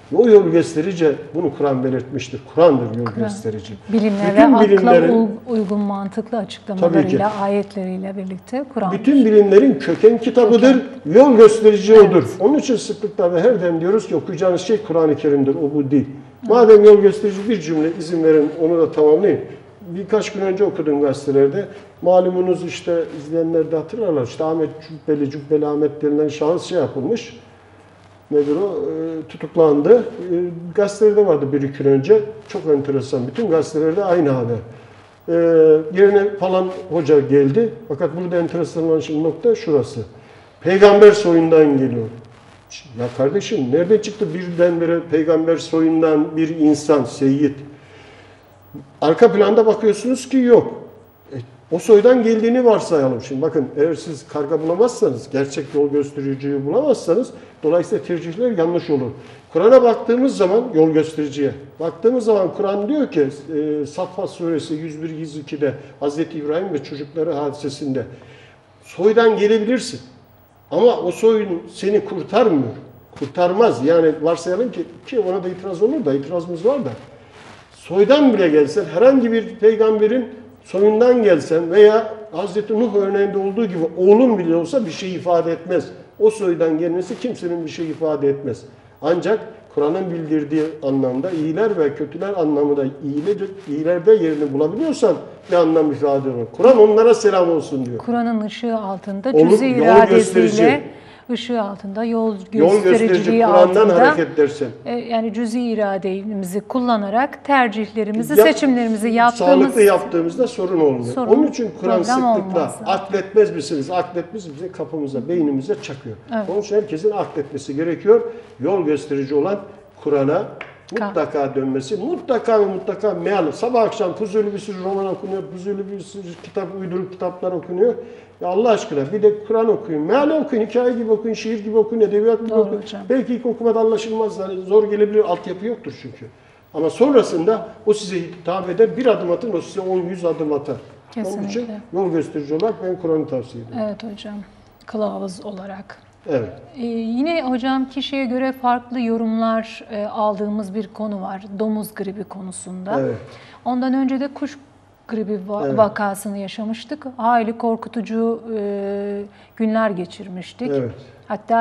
[SPEAKER 2] O yol gösterici, bunu Kur'an belirtmiştir. Kur'an'dır yol gösterici.
[SPEAKER 1] Bilimlere,
[SPEAKER 2] Bütün
[SPEAKER 1] akla uygun mantıklı açıklamalarıyla, ayetleriyle birlikte Kur'an.
[SPEAKER 2] Bütün bilimlerin köken kitabıdır, yol gösterici odur. Onun için sıklıkla ve her dem diyoruz ki okuyacağınız şey Kur'an-ı Kerim'dir, o bu değil. Madem yol gösterici bir cümle izin verin onu da tamamlayayım. Birkaç gün önce okudum gazetelerde. Malumunuz işte izleyenler de hatırlarlar. İşte Ahmet Cübbeli Ahmet denilen şahıs şey yapılmış. Nedir o? Tutuklandı. Gazetelerde vardı bir iki gün önce. Çok enteresan. Bütün gazetelerde aynı haber. Yerine falan hoca geldi. Fakat burada enteresan olan şimdi nokta şurası. Peygamber soyundan geliyor. Ya kardeşim nerede çıktı birdenbire peygamber soyundan bir insan, seyyid? Arka planda bakıyorsunuz ki yok. O soydan geldiğini varsayalım. Şimdi bakın eğer siz karga bulamazsanız, gerçek yol göstericiyi bulamazsanız dolayısıyla tercihler yanlış olur. Kur'an'a baktığımız zaman yol göstericiye, baktığımız zaman Kur'an diyor ki Saffat suresi 101-102'de Hz. İbrahim ve çocukları hadisesinde soydan gelebilirsin. Ama o soyun seni kurtarmıyor. Kurtarmaz. Yani varsayalım ki ona da itiraz olur da itirazımız var da. Soydan bile gelsen, herhangi bir peygamberin soyundan gelsen veya Hz. Nuh örneğinde olduğu gibi oğlun bile olsa bir şey ifade etmez. O soydan gelmesi kimsenin bir şey ifade etmez. Ancak Kur'an'ın bildirdiği anlamda iyiler ve kötüler anlamında iyilerde yerini bulabiliyorsan bir anlam ifade ediyor. Kur'an onlara selam olsun diyor.
[SPEAKER 1] Kur'an'ın ışığı altında cüz-i iradesiyle ışığı altında yol göstericiliği
[SPEAKER 2] Kur'an'dan
[SPEAKER 1] altında
[SPEAKER 2] hareket dersen.
[SPEAKER 1] Yani cüz-i irademizi kullanarak tercihlerimizi, seçimlerimizi
[SPEAKER 2] sağlıklı yaptığımızda sorun olmuyor. Onun için Kur'an sıklıkla akletmez misiniz? Akletmez bize kapımıza, beynimize çakıyor. Evet. Onun için herkesin akletmesi gerekiyor. Yol gösterici olan Kur'an'a mutlaka dönmesi, mutlaka meal. Sabah akşam Fuzuli bir sürü roman okunuyor, Fuzuli bir sürü uyduruk kitaplar okunuyor. Ya Allah aşkına bir de Kur'an okuyun, meal okuyun, hikaye gibi okuyun, şiir gibi okuyun, edebiyat gibi okuyun. Belki ilk okumada anlaşılmaz, yani zor gelebilir, altyapı yoktur çünkü. Ama sonrasında o size hitap eder, bir adım atın, o size 10-100 adım atar.
[SPEAKER 1] Kesinlikle.
[SPEAKER 2] Onun için yol gösterici olarak ben Kur'an'ı tavsiye ediyorum.
[SPEAKER 1] Evet hocam, kılavuz olarak.
[SPEAKER 2] Evet.
[SPEAKER 1] Yine hocam kişiye göre farklı yorumlar aldığımız bir konu var. Domuz gribi konusunda. Evet. Ondan önce de kuş gribi vakasını yaşamıştık. Hayli korkutucu günler geçirmiştik. Evet. Hatta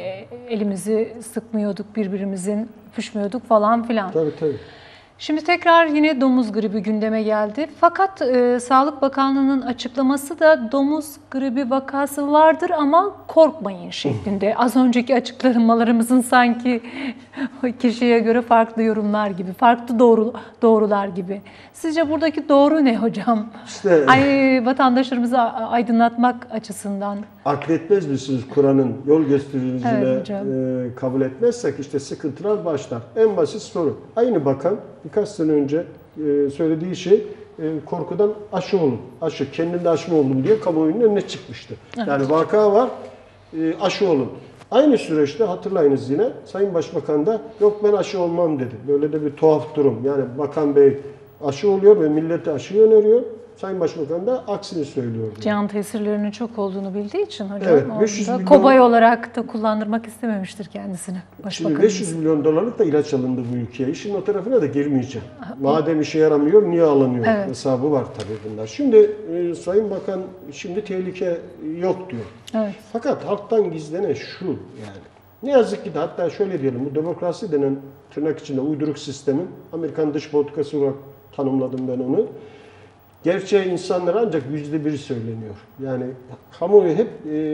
[SPEAKER 1] elimizi sıkmıyorduk, birbirimizin öpüşmüyorduk falan filan.
[SPEAKER 2] Tabii.
[SPEAKER 1] Şimdi tekrar yine domuz gribi gündeme geldi. Fakat Sağlık Bakanlığı'nın açıklaması da domuz gribi vakası vardır ama korkmayın şeklinde. Az önceki açıklamalarımızın sanki kişiye göre farklı yorumlar gibi, farklı doğrular gibi. Sizce buradaki doğru ne hocam?
[SPEAKER 2] İşte,
[SPEAKER 1] vatandaşlarımızı aydınlatmak açısından.
[SPEAKER 2] Akletmez misiniz Kur'an'ın yol göstericiliğine kabul etmezsek işte sıkıntılar başlar. En basit soru. Aynı bakan birkaç sene önce söylediği şey korkudan aşı olun. Aşı, kendimde aşı mı oldum diye kamuoyunun önüne çıkmıştı. Evet. Yani vaka var, aşı olun. Aynı süreçte hatırlayınız yine Sayın Başbakan da yok ben aşı olmam dedi. Böyle de bir tuhaf durum. Yani Bakan Bey aşı oluyor ve millete aşıyı öneriyor. Sayın Başbakan da aksini söylüyor.
[SPEAKER 1] Can tesirlerinin çok olduğunu bildiği için hocam.
[SPEAKER 2] Evet, 500 milyon,
[SPEAKER 1] kobay olarak da kullandırmak istememiştir kendisini.
[SPEAKER 2] Şimdi 500 milyon dolarlık da ilaç alındı bu ülkeye. İşin o tarafına da girmeyeceğim. Madem işe yaramıyor niye alınıyor? Evet. Hesabı var tabii bunlar. Şimdi Sayın Bakan şimdi tehlike yok diyor. Evet. Fakat halktan gizlenen şu yani. Ne yazık ki de hatta şöyle diyelim bu demokrasi denen tırnak içinde uyduruk sistemin Amerikan dış politikası olarak tanımladım ben onu. Gerçeği insanlara ancak %1 söyleniyor. Yani kamuoyu hep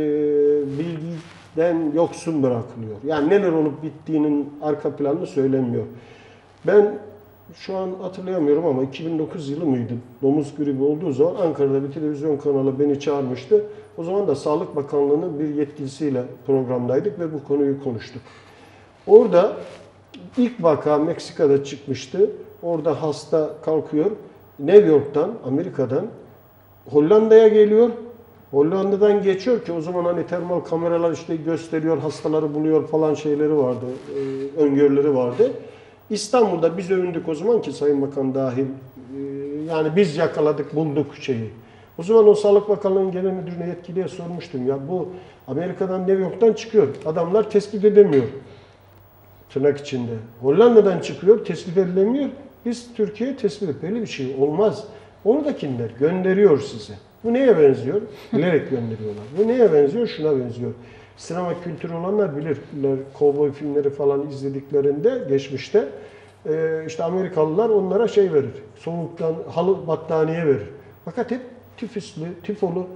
[SPEAKER 2] bilgiden yoksun bırakılıyor. Yani neler olup bittiğinin arka planını söylemiyor. Ben şu an hatırlayamıyorum ama 2009 yılı mıydı? Domuz gribi olduğu zaman Ankara'da bir televizyon kanalı beni çağırmıştı. O zaman da Sağlık Bakanlığı'nın bir yetkilisiyle programdaydık ve bu konuyu konuştuk. Orada ilk vaka Meksika'da çıkmıştı. Orada hasta kalkıyor. New York'tan, Amerika'dan Hollanda'ya geliyor. Hollanda'dan geçiyor ki o zaman hani termal kameralar işte gösteriyor, hastaları buluyor falan şeyleri vardı, öngörüleri vardı. İstanbul'da biz övündük o zaman ki Sayın Bakan dahil. Yani biz yakaladık, bulduk şeyi. O zaman o Sağlık Bakanlığı'nın genel müdürüne yetkiliye sormuştum. Ya bu Amerika'dan, New York'tan çıkıyor. Adamlar tespit edemiyor. tırnak içinde. Hollanda'dan çıkıyor, tespit edilemiyor. Biz Türkiye'ye tespit ediyoruz. Böyle bir şey olmaz. Oradakiler gönderiyor size. Bu neye benziyor? Bilerek gönderiyorlar. Bu neye benziyor? Şuna benziyor. Sinema kültürü olanlar bilirler. Kovboy filmleri falan izlediklerinde geçmişte işte Amerikalılar onlara şey verir. Soğuktan halı battaniye verir. Fakat hep tifüslü, tifolu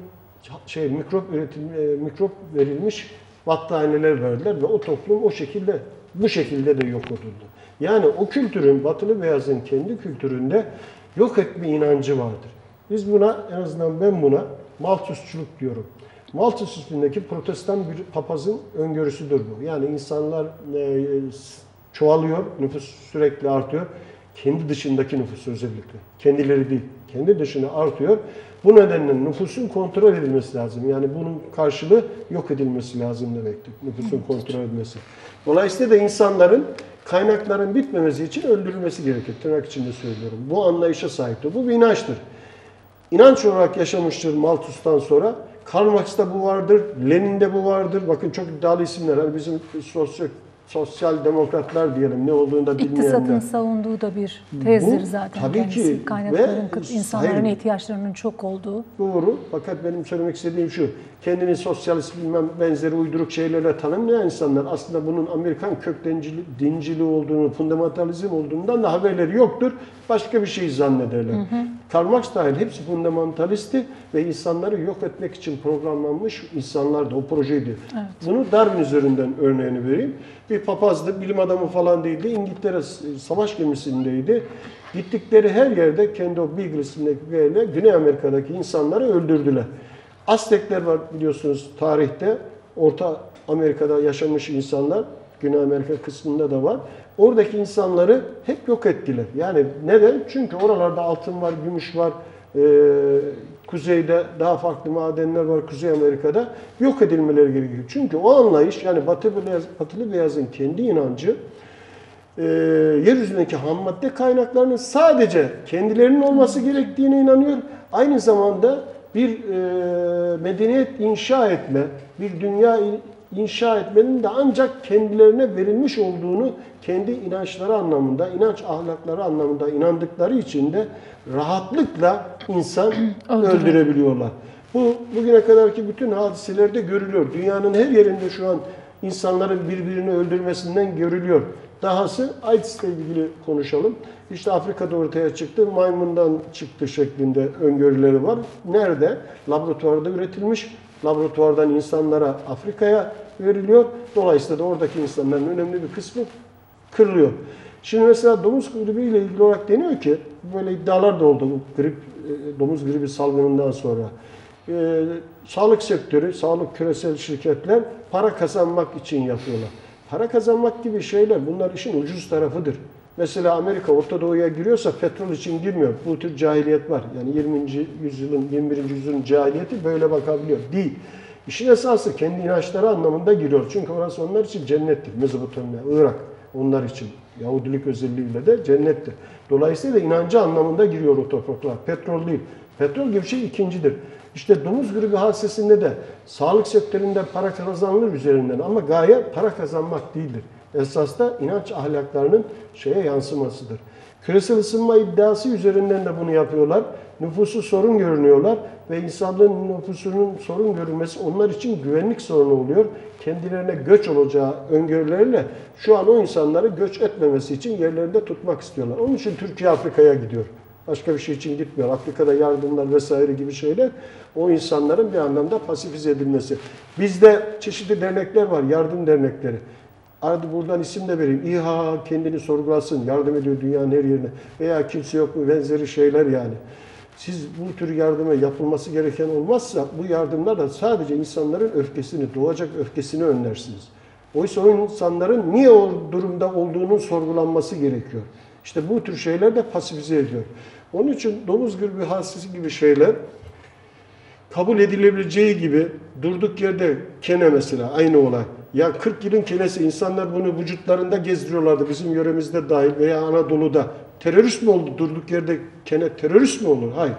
[SPEAKER 2] mikrop verilmiş battaniyeler verdiler ve o toplum o şekilde bu şekilde de yok edildi. Yani o kültürün, batılı beyazın kendi kültüründe yok etme inancı vardır. Biz buna, en azından ben buna Malthusçuluk diyorum. Malthus ismindeki protestan bir papazın öngörüsüdür bu. Yani insanlar çoğalıyor, nüfus sürekli artıyor. Kendi dışındaki nüfus özellikle. Kendileri değil, kendi dışına artıyor. Bu nedenle nüfusun kontrol edilmesi lazım. Yani bunun karşılığı yok edilmesi lazım demektir. Nüfusun kontrol edilmesi. Dolayısıyla da insanların kaynakların bitmemesi için öldürülmesi gerekir. Tırnak içinde söylüyorum. Bu anlayışa sahiptir. Bu bir inançtır. İnanç olarak yaşamıştır Malthus'tan sonra. Karl Marx'ta bu vardır, Lenin'de bu vardır. Bakın çok iddialı isimler. Hani bizim sosyal demokratlar diyelim, ne olduğunu da bilmeyenler.
[SPEAKER 1] İktisatın savunduğu da bir tezdir
[SPEAKER 2] Bu,
[SPEAKER 1] zaten
[SPEAKER 2] tabii
[SPEAKER 1] kendisi.
[SPEAKER 2] ki.
[SPEAKER 1] Kaynakların, insanların
[SPEAKER 2] hayır,
[SPEAKER 1] ihtiyaçlarının çok olduğu.
[SPEAKER 2] doğru. Fakat benim söylemek istediğim şu. Kendini sosyalist bilmem benzeri uyduruk şeylerle tanımlayan insanlar aslında bunun Amerikan kök dinciliği olduğunu, fundamentalizm olduğundan da haberleri yoktur. Başka bir şey zannederler. Karl Marx dahil hepsi fundamentalisti ve insanları yok etmek için programlanmış insanlardı. O projeydi.
[SPEAKER 1] Evet.
[SPEAKER 2] Bunu Darwin üzerinden örneğini vereyim. Bir papazdı, bilim adamı falan değildi. İngiltere savaş gemisindeydi. Gittikleri her yerde kendi o Beagle ismindeki böyle Güney Amerika'daki insanları öldürdüler. Aztekler var biliyorsunuz tarihte. Orta Amerika'da yaşamış insanlar. Güney Amerika kısmında da var. Oradaki insanları hep yok ettiler. Yani neden? Çünkü oralarda altın var, gümüş var. Kuzeyde daha farklı madenler var Kuzey Amerika'da. Yok edilmeleri gerekiyor. Çünkü o anlayış, yani batılı beyazın kendi inancı, yeryüzündeki ham madde kaynaklarının sadece kendilerinin olması gerektiğine inanıyor. Aynı zamanda bir medeniyet inşa etme, bir dünya inşa etmenin de ancak kendilerine verilmiş olduğunu kendi inançları anlamında, inanç ahlakları anlamında inandıkları için de rahatlıkla insan öldürebiliyorlar. Bu bugüne kadarki bütün hadiselerde görülüyor. Dünyanın her yerinde şu an insanların birbirini öldürmesinden görülüyor. Dahası AIDS ile ilgili konuşalım. İşte Afrika'da ortaya çıktı, maymundan çıktı şeklinde öngörüleri var. Nerede? Laboratuvarda üretilmiş. Laboratuvardan insanlara, Afrika'ya veriliyor. Dolayısıyla da oradaki insanların önemli bir kısmı kırılıyor. Şimdi mesela domuz gribi ile ilgili olarak deniyor ki, böyle iddialar da oldu bu domuz gribi salgınından sonra. Sağlık sektörü, sağlık küresel şirketler para kazanmak için yapıyorlar. Para kazanmak gibi şeyler, bunlar işin ucuz tarafıdır. Mesela Amerika Orta Doğu'ya giriyorsa petrol için girmiyor. Bu tür cahiliyet var. Yani 21. yüzyılın cahiliyeti böyle bakabiliyor. Değil. İşin esası kendi inançları anlamında giriyor. Çünkü orası onlar için cennettir. Mezopotamya, Irak onlar için. Yahudilik özelliğiyle de cennettir. Dolayısıyla inancı anlamında giriyor o topraklar. Petrol değil. Petrol gibi şey ikincidir. İşte domuz gribi hadisesinde de sağlık sektöründe para kazanılır üzerinden ama gaye para kazanmak değildir. Esas da inanç ahlaklarının şeye yansımasıdır. Küresel ısınma iddiası üzerinden de bunu yapıyorlar. Nüfusu sorun görünüyorlar ve insanlığın nüfusunun sorun görülmesi onlar için güvenlik sorunu oluyor. Kendilerine göç olacağı öngörüleriyle şu an o insanları göç etmemesi için yerlerinde tutmak istiyorlar. Onun için Türkiye Afrika'ya gidiyor. Başka bir şey için gitmiyor. Afrika'da yardımlar vesaire gibi şeyler o insanların bir anlamda pasifize edilmesi. Bizde çeşitli dernekler var, yardım dernekleri. Hadi buradan isim de vereyim. İHA kendini sorgulasın, yardım ediyor dünyanın her yerine. Veya kimse yok mu benzeri şeyler yani. Siz bu tür yardıma yapılması gereken olmazsa bu yardımlar da sadece insanların öfkesini, doğacak öfkesini önlersiniz. Oysa o insanların niye o durumda olduğunun sorgulanması gerekiyor. İşte bu tür şeyler de pasifize ediyor. Onun için domuz gribi hadisesi gibi şeyler kabul edilebileceği gibi durduk yerde kene mesela aynı olay. Ya 40 yılın kenesi insanlar bunu vücutlarında gezdiriyorlardı bizim yöremizde dahil veya Anadolu'da. Terörist mi oldu durduk yerde kene terörist mi olur? Hayır.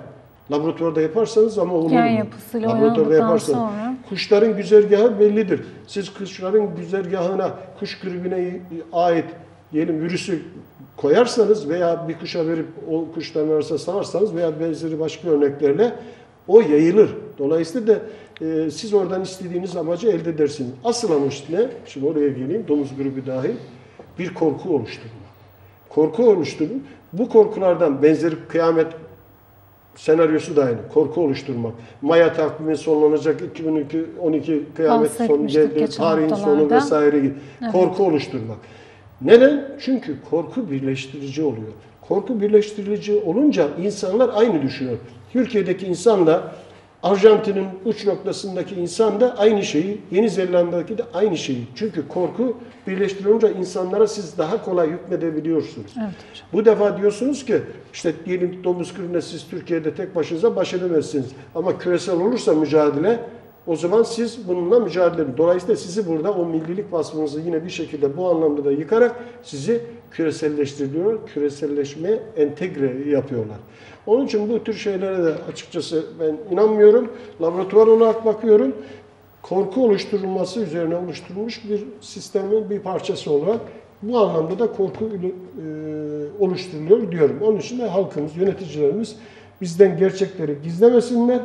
[SPEAKER 2] Laboratuvarda yaparsanız ama olur
[SPEAKER 1] Gen
[SPEAKER 2] mu?
[SPEAKER 1] yapısıyla
[SPEAKER 2] Laboratuvarda
[SPEAKER 1] oynandıktan
[SPEAKER 2] yaparsanız.
[SPEAKER 1] sonra.
[SPEAKER 2] Kuşların güzergahı bellidir. Siz kuşların güzergahına kuş gribine ait diyelim virüsü koyarsanız veya bir kuşa verip o kuşların arasına salarsanız veya benzeri başka örneklerle o yayılır. Dolayısıyla da siz oradan istediğiniz amacı elde edersiniz. Asıl amaç ne? Şimdi oraya geleyim. Domuz gribi dahil. Bir korku oluşturma. Korku oluşturun. Bu korkulardan benzeri kıyamet senaryosu da aynı. Korku oluşturmak. Maya takvimi sonlanacak 2012 kıyamet sonu geldi. Tarihin sonu vesaire gibi. Evet. Korku oluşturmak. Neden? Çünkü korku birleştirici oluyor. Korku birleştirici olunca insanlar aynı düşünüyor. Türkiye'deki insanla Arjantin'in uç noktasındaki insan da aynı şeyi, Yeni Zelanda'daki de aynı şeyi. Çünkü korku birleştirilince insanlara siz daha kolay hükmedebiliyorsunuz. Evet, bu defa diyorsunuz ki işte diyelim domuz gribine siz Türkiye'de tek başınıza baş edemezsiniz. Ama küresel olursa mücadele o zaman siz bununla mücadele edin. Dolayısıyla sizi burada o millilik vasfınızı yine bir şekilde bu anlamda da yıkarak sizi küreselleştiriyor, küreselleşmeye entegre yapıyorlar. Onun için bu tür şeylere de açıkçası ben inanmıyorum. Laboratuvar olarak bakıyorum. Korku oluşturulması üzerine oluşturulmuş bir sistemin bir parçası olarak bu anlamda da korku oluşturuluyor diyorum. Onun için de halkımız, yöneticilerimiz bizden gerçekleri gizlemesinler.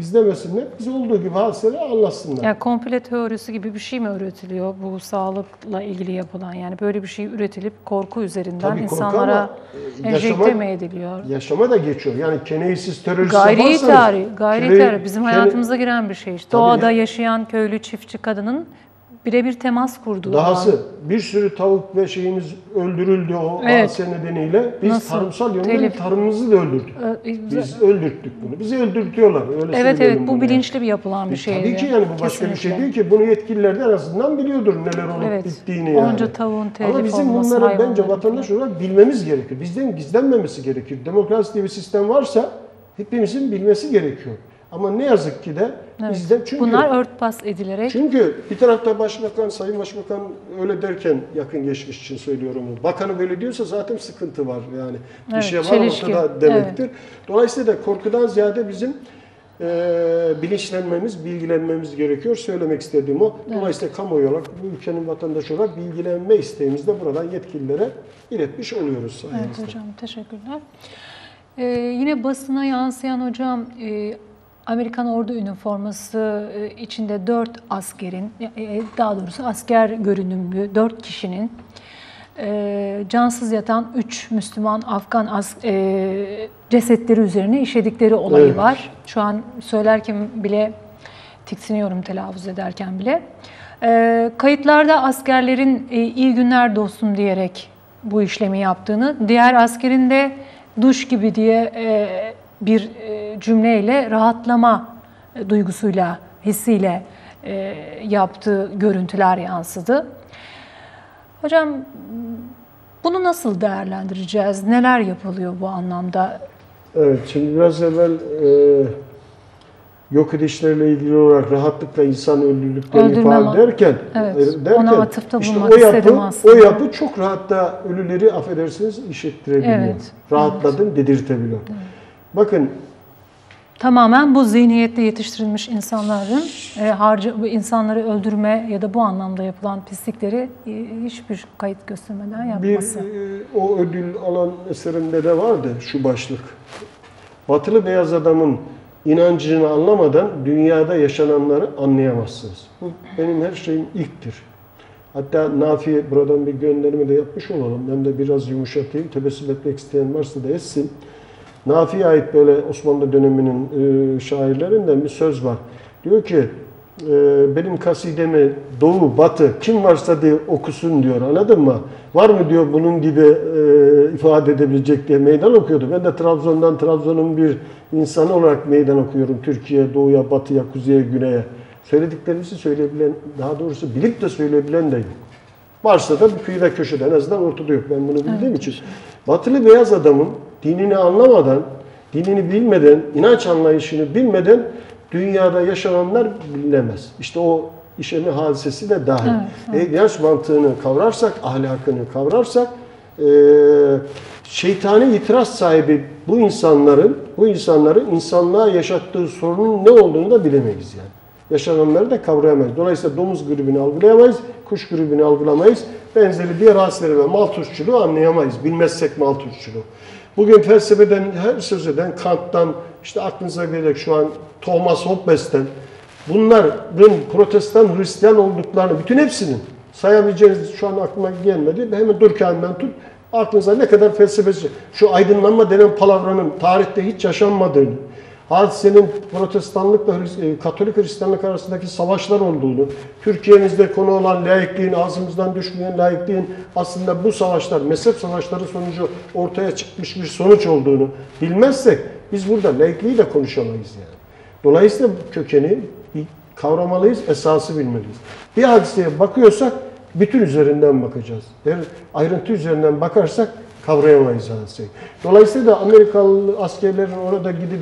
[SPEAKER 2] Biz olduğu gibi hadiseleri anlatsınlar.
[SPEAKER 1] Yani komple teorisi gibi bir şey mi üretiliyor bu sağlıkla ilgili yapılan? Yani böyle bir şey üretilip korku üzerinden tabii insanlara enjekte mi ediliyor?
[SPEAKER 2] Yaşama da geçiyor. Yani keneysiz terörist
[SPEAKER 1] gayri ihtiyari. Bizim hayatımıza giren bir şey. İşte doğada yaşayan köylü çiftçi kadının birebir temas kurduğu.
[SPEAKER 2] Dahası bir sürü tavuk ve şeyimiz öldürüldü o hadise nedeniyle. Biz nasıl? Tarımsal yönden tarımımızı da öldürdük. Biz öldürttük bunu. Bizi öldürtüyorlar. Öyle
[SPEAKER 1] evet bu bilinçli bir yapılan bir şey.
[SPEAKER 2] Tabii ki yani bu başka bir şey değil ki. Bunu yetkililer de en azından biliyordur neler olup bittiğini yani.
[SPEAKER 1] Onca tavuğun telif olması,
[SPEAKER 2] ama bizim bunları bence vatandaş olarak bilmemiz gerekiyor. Bizden gizlenmemesi gerekiyor. Demokrasi diye bir sistem varsa hepimizin bilmesi gerekiyor. Ama ne yazık ki de bizden çünkü
[SPEAKER 1] bunlar örtbas edilerek.
[SPEAKER 2] Çünkü bir tarafta başbakan, sayın başbakan öyle derken yakın geçmiş için söylüyorum. Bakanı böyle diyorsa zaten sıkıntı var yani. Bir şey var ortada demektir. Dolayısıyla da korkudan ziyade bizim bilinçlenmemiz, bilgilenmemiz gerekiyor. Söylemek istediğim o. Dolayısıyla kamuoyu olarak, bu ülkenin vatandaşı olarak bilgilenme isteğimizi de buradan yetkililere iletmiş oluyoruz sayenizde.
[SPEAKER 1] Evet hocam, teşekkürler. Yine basına yansıyan hocam, Amerikan ordu üniforması içinde 4 askerin, daha doğrusu asker görünümlü 4 kişinin cansız yatan 3 Müslüman Afgan cesetleri üzerine işledikleri olayı var. Şu an söylerken bile tiksiniyorum, telaffuz ederken bile. Kayıtlarda askerlerin iyi günler dostum diyerek bu işlemi yaptığını, diğer askerin de duş gibi diye bir cümleyle rahatlama duygusuyla, hissiyle yaptığı görüntüler yansıdı. Hocam bunu nasıl değerlendireceğiz? Neler yapılıyor bu anlamda?
[SPEAKER 2] Evet, şimdi biraz evvel yok edişlerle ilgili olarak rahatlıkla insan öldürdüklerini ifade ederken,
[SPEAKER 1] ona atıfta bulunmak
[SPEAKER 2] işte
[SPEAKER 1] istedim aslında.
[SPEAKER 2] O yapı çok rahatla ölüleri affedersiniz işittirebiliyor. Rahatladın dedirtebiliyor. Bakın,
[SPEAKER 1] tamamen bu zihniyette yetiştirilmiş insanların insanları öldürme ya da bu anlamda yapılan pislikleri hiçbir kayıt göstermeden yapması.
[SPEAKER 2] O ödül alan eserinde de vardı şu başlık. Batılı beyaz adamın inancını anlamadan dünyada yaşananları anlayamazsınız. Bu benim her şeyim ilktir. Hatta Nafi'ye buradan bir gönderme de yapmış olalım. Ben de biraz yumuşatayım. Tebessüm etmek isteyen varsa da etsin. Nafi'ye ait böyle Osmanlı döneminin şairlerinden bir söz var. Diyor ki benim kasidemi doğu, batı kim varsa diye okusun diyor. Anladın mı? Var mı diyor bunun gibi ifade edebilecek diye meydan okuyordu. Ben de Trabzon'un bir insanı olarak meydan okuyorum. Türkiye, doğuya, batıya, kuzeye, güneye. Söylediklerimizi söyleyebilen, daha doğrusu bilip de söyleyebilen de yok. Varsa da bir kıyıda köşede, en azından ortada yok. Ben bunu bildiğim için. Batılı beyaz adamın dinini anlamadan, dinini bilmeden, inanç anlayışını bilmeden dünyada yaşananlar bilinemez. İşte o işeme hadisesi de dahil. İnanç mantığını kavrarsak, ahlakını kavrarsak, şeytani itiraz sahibi bu insanların insanlığa yaşattığı sorunun ne olduğunu da bilemeyiz yani. Yaşananları da kavrayamayız. Dolayısıyla domuz gribini algılayamayız, kuş gribini algılamayız. Benzeri diğer hastaları ve Malthusçuluğu anlayamayız. Bilmezsek Malthusçuluğu. Bugün felsefeden her söz eden Kant'tan, işte aklınıza gelecek şu an Thomas Hobbes'ten, bunların Protestan Hristiyan olduklarını, bütün hepsinin sayabileceğiniz şu an aklıma gelmedi. Hemen Durkheim'den tut. Aklınıza ne kadar felsefesi, şu aydınlanma denen palavranın tarihte hiç yaşanmadığını, hadisenin Protestanlıkla Katolik Hristiyanlık arasındaki savaşlar olduğunu, Türkiye'mizde konu olan laikliğin, ağzımızdan düşmeyen laikliğin aslında bu savaşlar, mezhep savaşları sonucu ortaya çıkmış bir sonuç olduğunu bilmezsek biz burada laikliği de konuşamayız yani. Dolayısıyla kökeni kavramalıyız, esası bilmeliyiz. Bir hadiseye bakıyorsak bütün üzerinden bakacağız. Eğer ayrıntı üzerinden bakarsak kavrayamayız hadiseyi. Dolayısıyla da Amerikalı askerlerin orada gidip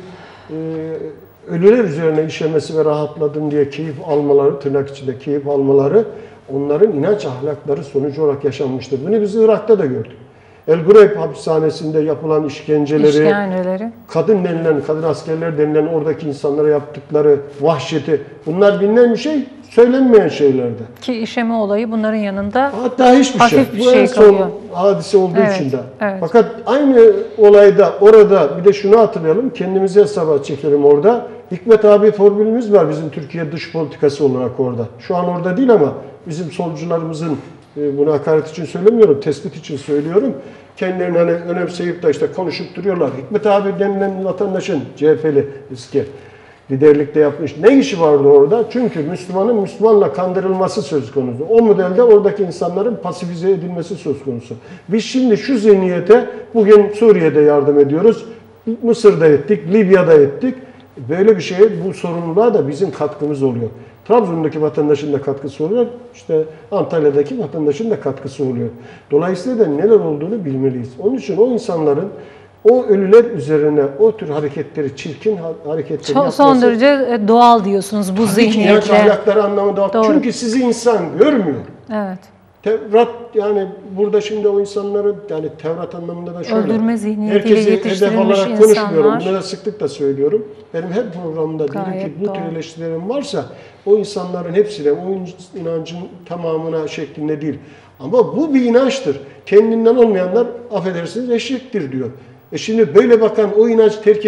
[SPEAKER 2] ölüler üzerine işemesi ve rahatladım diye keyif almaları, tırnak içinde keyif almaları onların inanç ahlakları sonucu olarak yaşanmıştır. Bunu biz Irak'ta da gördük. El Ghuraib hapishanesinde yapılan işkenceleri, kadın askerler denilen oradaki insanlara yaptıkları vahşeti, bunlar bilinen bir şey, söylenmeyen şeylerdi.
[SPEAKER 1] Ki işeme olayı bunların yanında
[SPEAKER 2] hatta hiçbir
[SPEAKER 1] hafif bir
[SPEAKER 2] Bu
[SPEAKER 1] şey
[SPEAKER 2] en son
[SPEAKER 1] kalıyor.
[SPEAKER 2] hadise olduğu için de.
[SPEAKER 1] Evet.
[SPEAKER 2] Fakat aynı olayda orada bir de şunu hatırlayalım, kendimizi hesaba çekelim orada. Hikmet abi formülümüz var bizim Türkiye dış politikası olarak orada. Şu an orada değil ama bizim solcularımızın, bunu hakaret için söylemiyorum, tespit için söylüyorum. Kendilerini hani önemseyip de işte konuşup duruyorlar. Hikmet abi denilen vatandaşın, CHP'li eski liderlikte yapmış. Ne işi vardı orada? Çünkü Müslümanın Müslümanla kandırılması söz konusu. O modelde oradaki insanların pasifize edilmesi söz konusu. Biz şimdi şu zihniyete bugün Suriye'de yardım ediyoruz. Mısır'da ettik, Libya'da ettik. Böyle bir şeye, bu sorumluluğa da bizim katkımız oluyor. Trabzon'daki vatandaşın da katkısı oluyor. İşte Antalya'daki vatandaşın da katkısı oluyor. Dolayısıyla da neler olduğunu bilmeliyiz. Onun için o insanların o ölüler üzerine o tür hareketleri, çirkin hareketleri yapması...
[SPEAKER 1] Son derece doğal diyorsunuz bu zihniyetle.
[SPEAKER 2] İnanç ahlakları anlamında. Doğru. Çünkü sizi insan görmüyor.
[SPEAKER 1] Evet.
[SPEAKER 2] Tevrat, yani burada şimdi o insanları, yani Tevrat anlamında da şöyle.
[SPEAKER 1] Öldürme zihniyetiyle yetiştirilmiş
[SPEAKER 2] hedef olarak konuşmuyorum. Bunu da sıklıkla söylüyorum. Benim her programda dedim ki bu tür eleştirilerim varsa o insanların hepsine, o inancın tamamına şeklinde değil. Ama bu bir inançtır. Kendinden olmayanlar affedersiniz eşektir diyor. Şimdi böyle bakan o inanç terk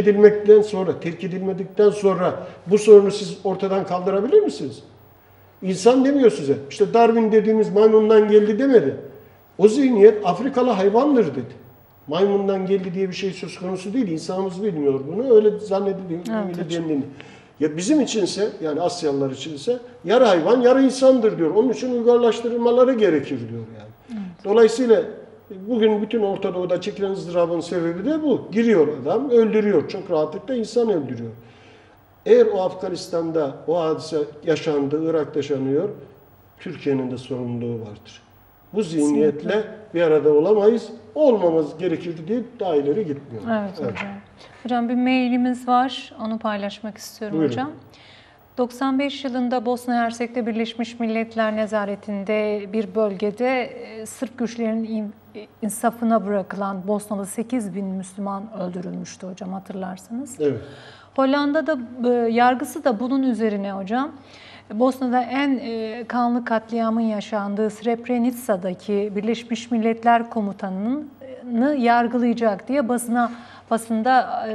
[SPEAKER 2] edilmedikten sonra bu sorunu siz ortadan kaldırabilir misiniz? İnsan demiyor size. İşte Darwin dediğimiz maymundan geldi demedi. O zihniyet Afrikalı hayvandır dedi. Maymundan geldi diye bir şey söz konusu değil. İnsanımız bilmiyor bunu. Öyle zannediliyor. Evet, ya bizim içinse, yani Asyalılar içinse yarı hayvan, yarı insandır diyor. Onun için uygarlaştırılmaları gerekir diyor yani. Evet. Dolayısıyla bugün bütün Orta Doğu'da çekilen ızdırabın sebebi de bu. Giriyor adam, öldürüyor. Çok rahatlıkla insan öldürüyor. Eğer o Afganistan'da o hadise yaşandı, Irak'ta yaşanıyor, Türkiye'nin de sorumluluğu vardır. Bu zihniyetle bir arada olamayız. Olmamız gerekirdi diye daha ileri gitmiyor.
[SPEAKER 1] Evet hocam. Hocam bir mailimiz var. Onu paylaşmak istiyorum. Buyurun. Hocam. 95 yılında Bosna Hersek'te Birleşmiş Milletler nezaretinde bir bölgede Sırp güçlerinin insafına bırakılan Bosnalı 8.000 Müslüman öldürülmüştü hocam, hatırlarsınız. Evet. Hollanda'da yargısı da bunun üzerine hocam. Bosna'da en kanlı katliamın yaşandığı Srebrenica'daki Birleşmiş Milletler Komutanı'nı yargılayacak diye basında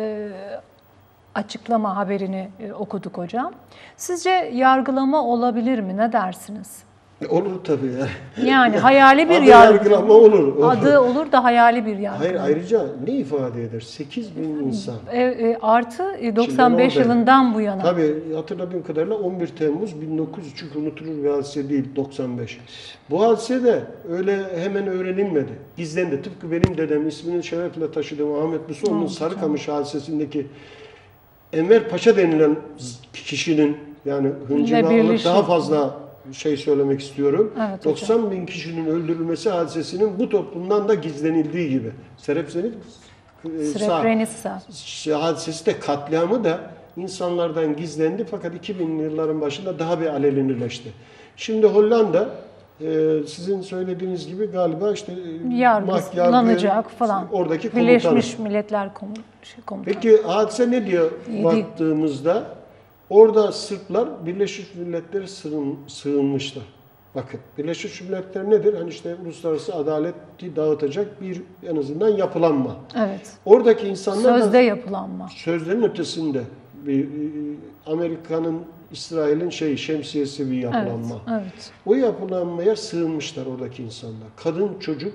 [SPEAKER 1] açıklama haberini okuduk hocam. Sizce yargılama olabilir mi? Ne dersiniz?
[SPEAKER 2] Olur tabii ya.
[SPEAKER 1] Yani hayali bir
[SPEAKER 2] yargılama olur.
[SPEAKER 1] Adı olur da hayali bir yargılama.
[SPEAKER 2] Hayır, ayrıca ne ifade eder? 8.000 insan.
[SPEAKER 1] Artı 95 yılından bu yana.
[SPEAKER 2] Tabii hatırladığım kadarıyla 11 Temmuz 1900, çünkü unutulur bir hadise değil 95. Bu hadise de öyle hemen öğrenilmedi. Gizlendi. Tıpkı benim dedem ismini şerefle taşıdığım Ahmet Musoğlu'nun Sarıkamış hadisesindeki Enver Paşa denilen kişinin, yani hıncını alıp daha fazla şey söylemek istiyorum. Evet, 90.000 kişinin öldürülmesi hadisesinin bu toplumdan da gizlenildiği gibi. Srebrenica hadisesi de, katliamı da insanlardan gizlendi, fakat 2000'li yılların başında daha bir alelinileşti. Şimdi Hollanda Sizin söylediğiniz gibi galiba işte
[SPEAKER 1] yargılanacak falan.
[SPEAKER 2] Oradaki komutanı.
[SPEAKER 1] Birleşmiş Milletler Komutanı.
[SPEAKER 2] Peki hadise ne diyor baktığımızda? Orada Sırplar Birleşmiş Milletler'e sığınmışlar. Bakın Birleşmiş Milletler nedir? Hani işte uluslararası adaleti dağıtacak bir en azından yapılanma.
[SPEAKER 1] Evet.
[SPEAKER 2] Oradaki insanlar
[SPEAKER 1] sözde yapılanma.
[SPEAKER 2] Sözlerin ötesinde bir Amerika'nın, İsrail'in şemsiyesi bir yapılanma.
[SPEAKER 1] Evet, evet.
[SPEAKER 2] O yapılanmaya sığınmışlar oradaki insanlar. Kadın, çocuk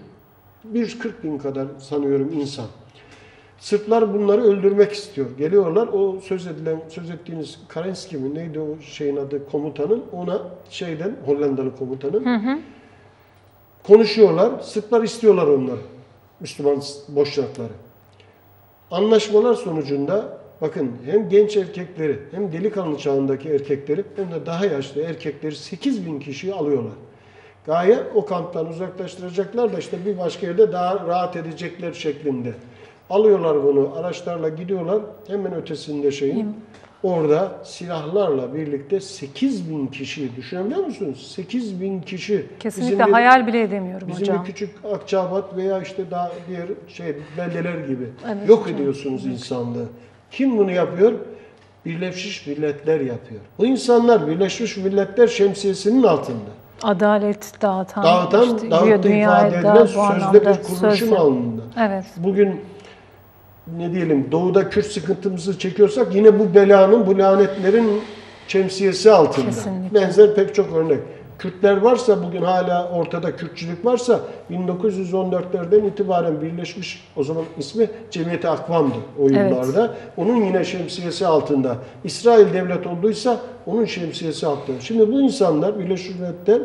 [SPEAKER 2] 140 bin kadar sanıyorum insan. Sırplar bunları öldürmek istiyor. Geliyorlar o söz ettiğiniz Karenski mi neydi o şeyin adı komutanın ona Hollandalı komutanın konuşuyorlar. Sırplar istiyorlar onları. Müslüman boşnakları. Anlaşmalar sonucunda bakın hem genç erkekleri hem delikanlı çağındaki erkekleri hem de daha yaşlı erkekleri 8 bin kişiyi alıyorlar. Gaye o kamptan uzaklaştıracaklar da işte bir başka yerde daha rahat edecekler şeklinde. Alıyorlar bunu, araçlarla gidiyorlar. Hemen ötesinde orada silahlarla birlikte 8 bin kişi, düşünebiliyor musunuz? 8 bin kişi.
[SPEAKER 1] Kesinlikle hayal bile edemiyorum hocam.
[SPEAKER 2] Bizim bir küçük Akçabat veya işte daha diğer beldeler gibi
[SPEAKER 1] Evet,
[SPEAKER 2] yok
[SPEAKER 1] hocam.
[SPEAKER 2] ediyorsunuz insanlığı. Kim bunu yapıyor? Birleşmiş Milletler yapıyor. Bu insanlar Birleşmiş Milletler şemsiyesinin altında.
[SPEAKER 1] Adalet dağıtan
[SPEAKER 2] dağıttı ifade edilen sözde bir kuruluşun alnında.
[SPEAKER 1] Evet.
[SPEAKER 2] Bugün ne diyelim doğuda Kürt sıkıntımızı çekiyorsak yine bu belanın, bu lanetlerin şemsiyesi altında.
[SPEAKER 1] Kesinlikle.
[SPEAKER 2] Benzer pek çok örnek. Kürtler varsa bugün hala ortada Kürtçülük varsa 1914'lerden itibaren birleşmiş o zaman ismi Cemiyeti Akvam'dı o yıllarda. Evet. Onun yine şemsiyesi altında. İsrail devlet olduysa onun şemsiyesi altında. Şimdi bu insanlar Birleşmiş Milletler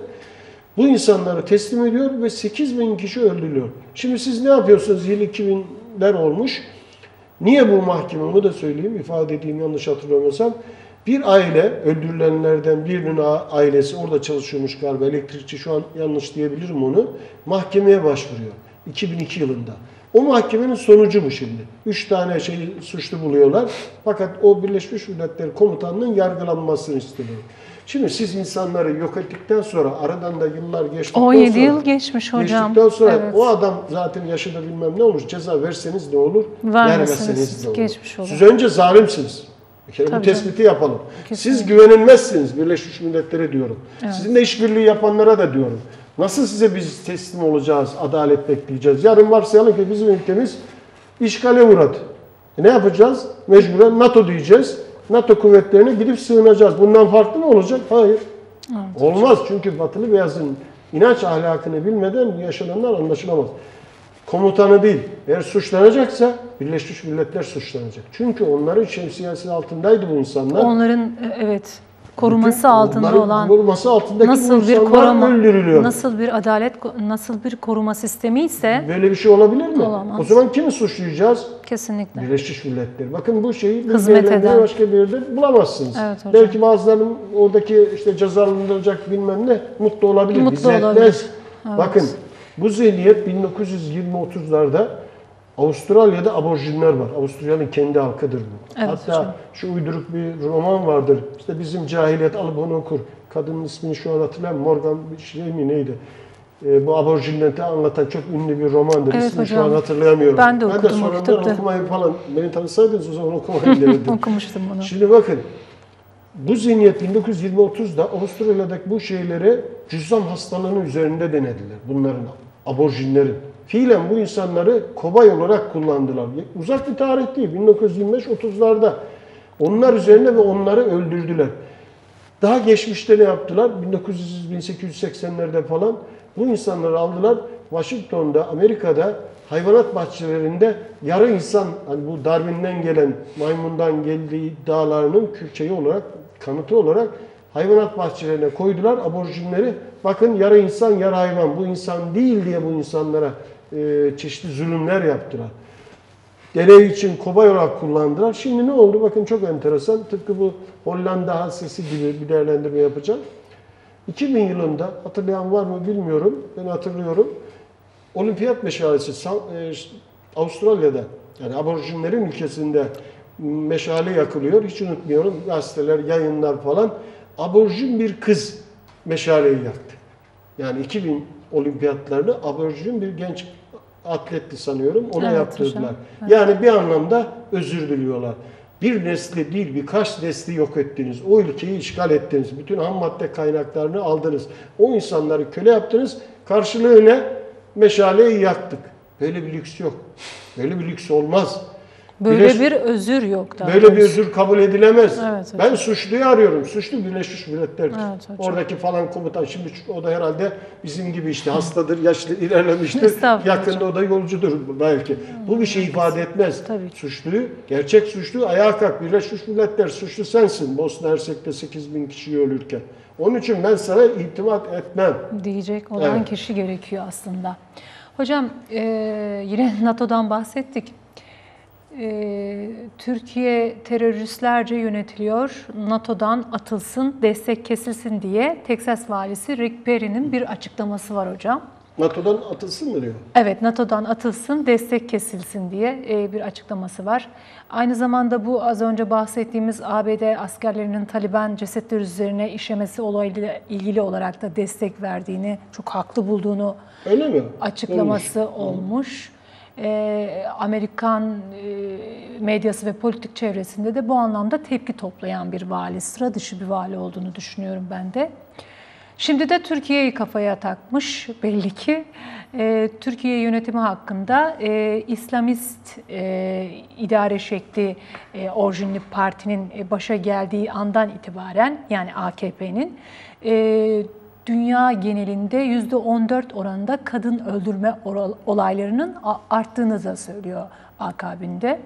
[SPEAKER 2] bu insanları teslim ediyor ve 8 bin kişi öldürülüyor. Şimdi siz ne yapıyorsunuz? Yıl 2000'ler olmuş. Niye bu mahkeme? Onu da söyleyeyim, ifade edeyim yanlış hatırlamıyorsam. Bir aile, öldürülenlerden birinin ailesi orada çalışıyormuş galiba, elektrikçi, şu an yanlış diyebilirim onu, mahkemeye başvuruyor 2002 yılında. O mahkemenin sonucu bu şimdi. 3 tane suçlu buluyorlar. Fakat o Birleşmiş Milletler Komutanı'nın yargılanmasını istiyor. Şimdi siz insanları yok ettikten sonra aradan da yıllar geçtikten
[SPEAKER 1] 17
[SPEAKER 2] sonra,
[SPEAKER 1] yıl geçmiş hocam.
[SPEAKER 2] Geçtikten sonra
[SPEAKER 1] evet.
[SPEAKER 2] O adam zaten yaşında bilmem ne olur. Ceza verseniz ne olur?
[SPEAKER 1] Vermeseniz
[SPEAKER 2] ne olur?
[SPEAKER 1] geçmiş olur.
[SPEAKER 2] Siz önce zalimsiniz. Bir kere bu tespiti yapalım.
[SPEAKER 1] Kesinlikle.
[SPEAKER 2] Siz güvenilmezsiniz Birleşmiş Milletler'e diyorum.
[SPEAKER 1] Evet.
[SPEAKER 2] Sizinle işbirliği yapanlara da diyorum. Nasıl size biz teslim olacağız, adalet bekleyeceğiz? Yarın varsayalım ki bizim ülkemiz işgale uğradı. Ne yapacağız? Mecburen NATO diyeceğiz. NATO kuvvetlerine gidip sığınacağız. Bundan farklı mı olacak? Hayır. Evet, olmaz. Çünkü batılı beyazın inanç ahlakını bilmeden yaşananlar anlaşılamaz. Komutanı değil. Eğer suçlanacaksa Birleşmiş Milletler suçlanacak. Çünkü onların şemsiyesi altındaydı bu insanlar.
[SPEAKER 1] Onların koruması altında olan
[SPEAKER 2] koruması altındaki
[SPEAKER 1] nasıl
[SPEAKER 2] bu insanlar öldürülüyor.
[SPEAKER 1] Nasıl bir adalet, nasıl bir koruma sistemi ise
[SPEAKER 2] böyle bir şey olabilir mi?
[SPEAKER 1] Olamaz.
[SPEAKER 2] O zaman kimi suçlayacağız?
[SPEAKER 1] Kesinlikle.
[SPEAKER 2] Birleşmiş Milletler. Bakın bu şeyi
[SPEAKER 1] hizmet eden
[SPEAKER 2] başka bir yerde bulamazsınız.
[SPEAKER 1] Evet, hocam.
[SPEAKER 2] Belki bazılarının oradaki işte cezalandırılacak bilmem ne mutlu olabilir.
[SPEAKER 1] Mutlu olabilir. Evet.
[SPEAKER 2] Bakın bu zihniyet 1920-30'larda Avustralya'da aborjinler var. Avustralya'nın kendi halkıdır bu.
[SPEAKER 1] Evet,
[SPEAKER 2] hatta
[SPEAKER 1] hocam.
[SPEAKER 2] şu uyduruk bir roman vardır. İşte bizim cahiliyet alıp onu okur. Kadının ismini şu an hatırlamıyorum. Morgan bir şey mi neydi? Bu aborjinleri anlatan çok ünlü bir romandır.
[SPEAKER 1] Evet,
[SPEAKER 2] İsmini
[SPEAKER 1] hocam.
[SPEAKER 2] şu an hatırlayamıyorum.
[SPEAKER 1] Ben de okudum o
[SPEAKER 2] sonradan
[SPEAKER 1] kitapta.
[SPEAKER 2] okumayı falan. Beni tanısaydınız o zaman okumayı derdim.
[SPEAKER 1] Okumuştum bunu.
[SPEAKER 2] Şimdi bakın. Bu zihniyet 1920-30'da Avustralya'daki bu şeyleri cüzzam hastalığının üzerinde denediler. Bunların, aborjinlerin. Fiilen bu insanları kobay olarak kullandılar. Uzak bir tarih değil. 1925-30'larda. Onlar üzerine ve onları öldürdüler. Daha geçmişte ne yaptılar? 1880'lerde falan bu insanları aldılar. Washington'da, Amerika'da hayvanat bahçelerinde yarı insan, hani bu Darwin'den gelen maymundan geldiği iddialarının şeyi olarak, kanıtı olarak hayvanat bahçelerine koydular aborjinleri. Bakın yarı insan, yarı hayvan. Bu insan değil diye bu insanlara çeşitli zulümler yaptılar. Deney için kobay olarak kullandılar. Şimdi ne oldu? Bakın çok enteresan. Tıpkı bu Hollanda hadisesi gibi bir değerlendirme yapacağım. 2000 yılında, hatırlayan var mı bilmiyorum. Ben hatırlıyorum. Olimpiyat meşalesi Avustralya'da, yani aborjinlerin ülkesinde meşale yakılıyor. Hiç unutmuyorum. Gazeteler, yayınlar falan. Aborjin bir kız meşaleyi yaktı. Yani 2000 olimpiyatlarını aborjin bir genç atletti sanıyorum. Ona
[SPEAKER 1] Evet,
[SPEAKER 2] yaptırdılar.
[SPEAKER 1] hocam. Evet.
[SPEAKER 2] Yani bir anlamda özür diliyorlar. Bir nesli değil birkaç nesli yok ettiniz. O ülkeyi işgal ettiniz. Bütün ham madde kaynaklarını aldınız. O insanları köle yaptınız. Karşılığı ne? Meşaleyi yaktık. Böyle bir lüks yok. Böyle bir lüks olmaz.
[SPEAKER 1] Böyle bir özür yok. Daha
[SPEAKER 2] Böyle
[SPEAKER 1] doğrusu.
[SPEAKER 2] bir özür kabul edilemez.
[SPEAKER 1] Evet, hocam.
[SPEAKER 2] Ben suçluyu arıyorum. Suçlu Birleşmiş Milletler'dir.
[SPEAKER 1] Evet, hocam.
[SPEAKER 2] Oradaki falan komutan. Şimdi o da herhalde bizim gibi işte hastadır, yaşlı, ilerlemiştir.
[SPEAKER 1] Estağfurullah
[SPEAKER 2] Yakında
[SPEAKER 1] hocam.
[SPEAKER 2] o da yolcudur belki. Bu bir şey ifade etmez.
[SPEAKER 1] Tabii.
[SPEAKER 2] Suçluyu, gerçek suçlu ayağa kalk. Birleşmiş Milletler suçlu sensin. Bosna Hersek'te 8.000 kişi ölürken. Onun için ben sana itimat etmem.
[SPEAKER 1] Diyecek olan
[SPEAKER 2] Evet.
[SPEAKER 1] kişi gerekiyor aslında. Hocam yine NATO'dan bahsettik. Türkiye teröristlerce yönetiliyor, NATO'dan atılsın, destek kesilsin diye Teksas valisi Rick Perry'nin bir açıklaması var hocam.
[SPEAKER 2] NATO'dan atılsın mı diyor?
[SPEAKER 1] Evet, NATO'dan atılsın, destek kesilsin diye bir açıklaması var. Aynı zamanda bu az önce bahsettiğimiz ABD askerlerinin Taliban cesetler üzerine işemesi olayıyla ilgili olarak da destek verdiğini, çok haklı bulduğunu
[SPEAKER 2] Öyle mi?
[SPEAKER 1] açıklaması olmuş. Amerikan medyası ve politik çevresinde de bu anlamda tepki toplayan bir vali, sıra dışı bir vali olduğunu düşünüyorum ben de. Şimdi de Türkiye'yi kafaya takmış belli ki. Türkiye yönetimi hakkında İslamist idare şekli orijinli partinin başa geldiği andan itibaren, yani AKP'nin dünya genelinde %14 oranında kadın öldürme olaylarının arttığını da söylüyor akabinde.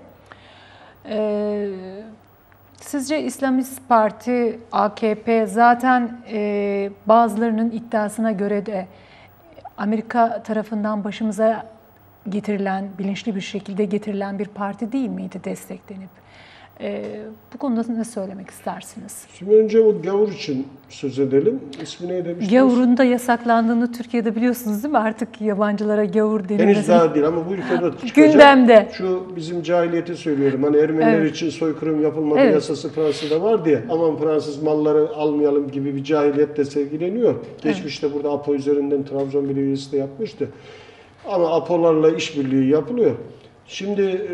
[SPEAKER 1] Sizce İslamist Parti, AKP zaten bazılarının iddiasına göre de Amerika tarafından başımıza getirilen, bilinçli bir şekilde getirilen bir parti değil miydi desteklenip? Bu konuda ne söylemek istersiniz?
[SPEAKER 2] Şimdi önce o gavur için söz edelim. İsmi ne demiştiniz?
[SPEAKER 1] Gavurun da yasaklandığını Türkiye'de biliyorsunuz değil mi? Artık yabancılara gavur denilmesi.
[SPEAKER 2] Henüz daha değil ama bu ülkede çıkacak.
[SPEAKER 1] Gündemde.
[SPEAKER 2] Şu bizim cahiliyeti söylüyorum. Hani Ermeniler
[SPEAKER 1] Evet.
[SPEAKER 2] için soykırım yapılmadı
[SPEAKER 1] Evet.
[SPEAKER 2] yasası Fransa'da var diye. Aman Fransız malları almayalım gibi bir cahiliyet de sergileniyor. Geçmişte burada APO üzerinden Trabzon Belediyesi de yapmıştı. Ama APO'larla işbirliği yapılıyor. Şimdi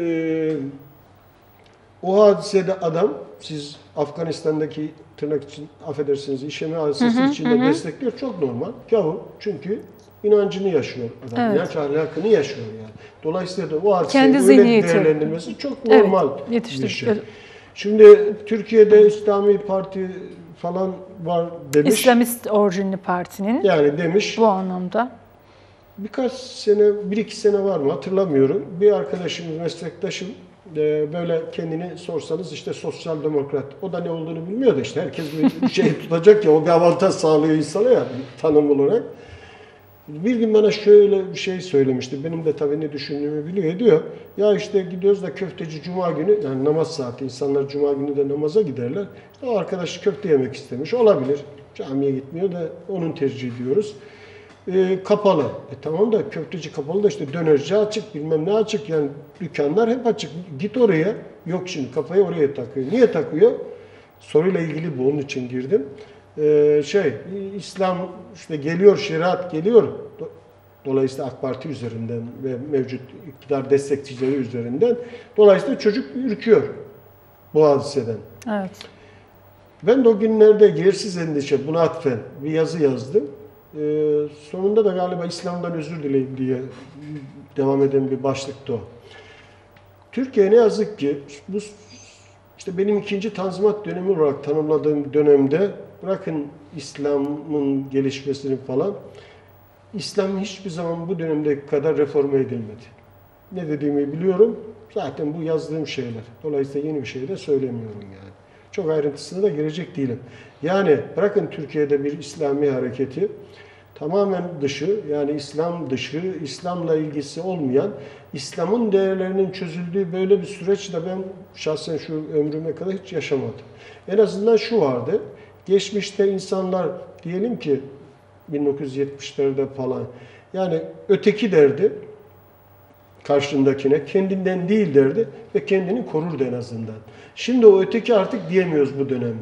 [SPEAKER 2] o hadisede adam, siz Afganistan'daki tırnak için affedersiniz işeme hadisesi içinde destekliyor. Çok normal. Gavur çünkü inancını yaşıyor adam.
[SPEAKER 1] Evet.
[SPEAKER 2] İnanç ahlakını yaşıyor yani. Dolayısıyla da o
[SPEAKER 1] Kendi
[SPEAKER 2] hadiseyi öyle
[SPEAKER 1] zihniyeti.
[SPEAKER 2] değerlendirmesi çok normal
[SPEAKER 1] yetiştir-
[SPEAKER 2] bir şey. Şimdi Türkiye'de İslami Parti falan var demiş.
[SPEAKER 1] İslamist orijinli partinin
[SPEAKER 2] Yani demiş.
[SPEAKER 1] bu anlamda.
[SPEAKER 2] Birkaç sene, bir iki sene var mı hatırlamıyorum. Bir arkadaşımız, meslektaşım böyle kendini sorsanız işte sosyal demokrat. O da ne olduğunu bilmiyor da işte herkes bir şey tutacak ya, o bir avantaj sağlıyor insana ya tanım olarak. Bir gün bana şöyle bir şey söylemişti. Benim de tabii ne düşündüğümü biliyor. Diyor ya işte gidiyoruz da köfteci cuma günü, yani namaz saati, insanlar cuma günü de namaza giderler. O arkadaş köfte yemek istemiş. Olabilir. Camiye gitmiyor da onun tercih ediyoruz. Kapalı. Tamam da köfteci kapalı da işte dönerci açık, bilmem ne açık, yani dükkanlar hep açık. Git oraya. Yok şimdi kafayı oraya takıyor. Niye takıyor? Soruyla ilgili bu, onun için girdim. İslam işte geliyor, şeriat geliyor. Dolayısıyla AK Parti üzerinden ve mevcut iktidar destekçileri üzerinden. Dolayısıyla çocuk ürküyor bu hadiseden.
[SPEAKER 1] Evet.
[SPEAKER 2] Ben de o günlerde yersiz endişe buna atfen bir yazı yazdım. Sonunda da galiba İslam'dan özür dileyim diye devam eden bir başlıktı o. Türkiye ne yazık ki bu işte benim ikinci Tanzimat dönemi olarak tanımladığım dönemde, bırakın İslam'ın gelişmesini falan, İslam hiçbir zaman bu dönemdeki kadar reforme edilmedi. Ne dediğimi biliyorum. Zaten bu yazdığım şeyler. Dolayısıyla yeni bir şey de söylemiyorum yani. Çok ayrıntısına da girecek değilim. Yani bırakın Türkiye'de bir İslami hareketi, tamamen dışı, yani İslam dışı, İslam'la ilgisi olmayan, İslam'ın değerlerinin çözüldüğü böyle bir süreç de ben şahsen şu ömrüme kadar hiç yaşamadım. En azından şu vardı. Geçmişte insanlar diyelim ki 1970'lerde falan, yani öteki derdi karşındakine, kendinden değil derdi ve kendini korurdu en azından. Şimdi o öteki artık diyemiyoruz bu dönemde.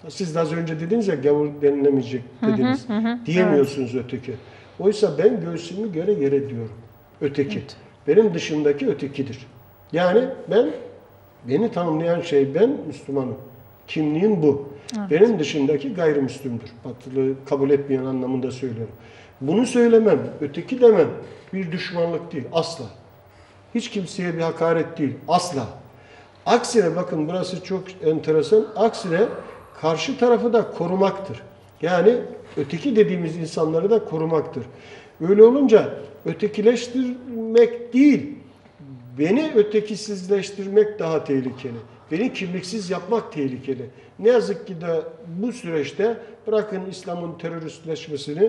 [SPEAKER 2] Siz de az önce dediniz ya gavur denilemeyecek dediniz. Diyemiyorsunuz öteki. Oysa ben göğsümü göre yere diyorum. Öteki.
[SPEAKER 1] Evet.
[SPEAKER 2] Benim dışındaki ötekidir. Yani beni tanımlayan şey ben Müslümanım. Kimliğim bu.
[SPEAKER 1] Evet.
[SPEAKER 2] Benim dışındaki gayrimüslimdir. Batılı kabul etmeyen anlamında söylüyorum. Bunu söylemem, öteki demem bir düşmanlık değil. Asla. Hiç kimseye bir hakaret değil. Asla. Aksine bakın burası çok enteresan. Aksine karşı tarafı da korumaktır. Yani öteki dediğimiz insanları da korumaktır. Öyle olunca ötekileştirmek değil, beni ötekisizleştirmek daha tehlikeli. Beni kimliksiz yapmak tehlikeli. Ne yazık ki de bu süreçte bırakın İslam'ın teröristleşmesini,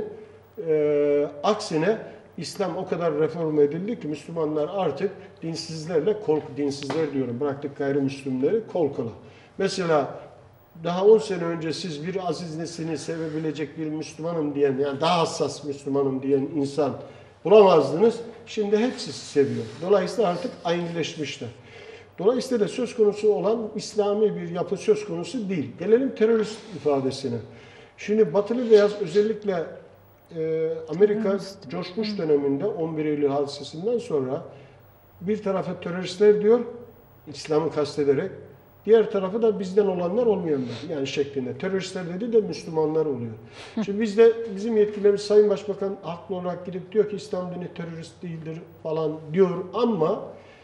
[SPEAKER 2] aksine İslam o kadar reform edildi ki Müslümanlar artık dinsizlerle dinsizler diyorum, bıraktık gayrimüslimleri kol kola. Mesela daha 10 sene önce siz bir Aziz Nesin'i sevebilecek bir Müslümanım diyen, yani daha hassas Müslümanım diyen insan bulamazdınız. Şimdi hepsi seviyor. Dolayısıyla artık aynıleşmişler. Dolayısıyla da söz konusu olan İslami bir yapı söz konusu değil. Gelelim terörist ifadesine. Şimdi Batılı beyaz özellikle Amerika George Bush döneminde 11 Eylül hadisesinden sonra bir tarafa teröristler diyor, İslam'ı kastederek, diğer tarafı da bizden olanlar olmayanlar yani şeklinde. Teröristler dedi de Müslümanlar oluyor. Şimdi bizim yetkililerimiz Sayın Başbakan haklı olarak gidip diyor ki İslam dini terörist değildir falan diyor ama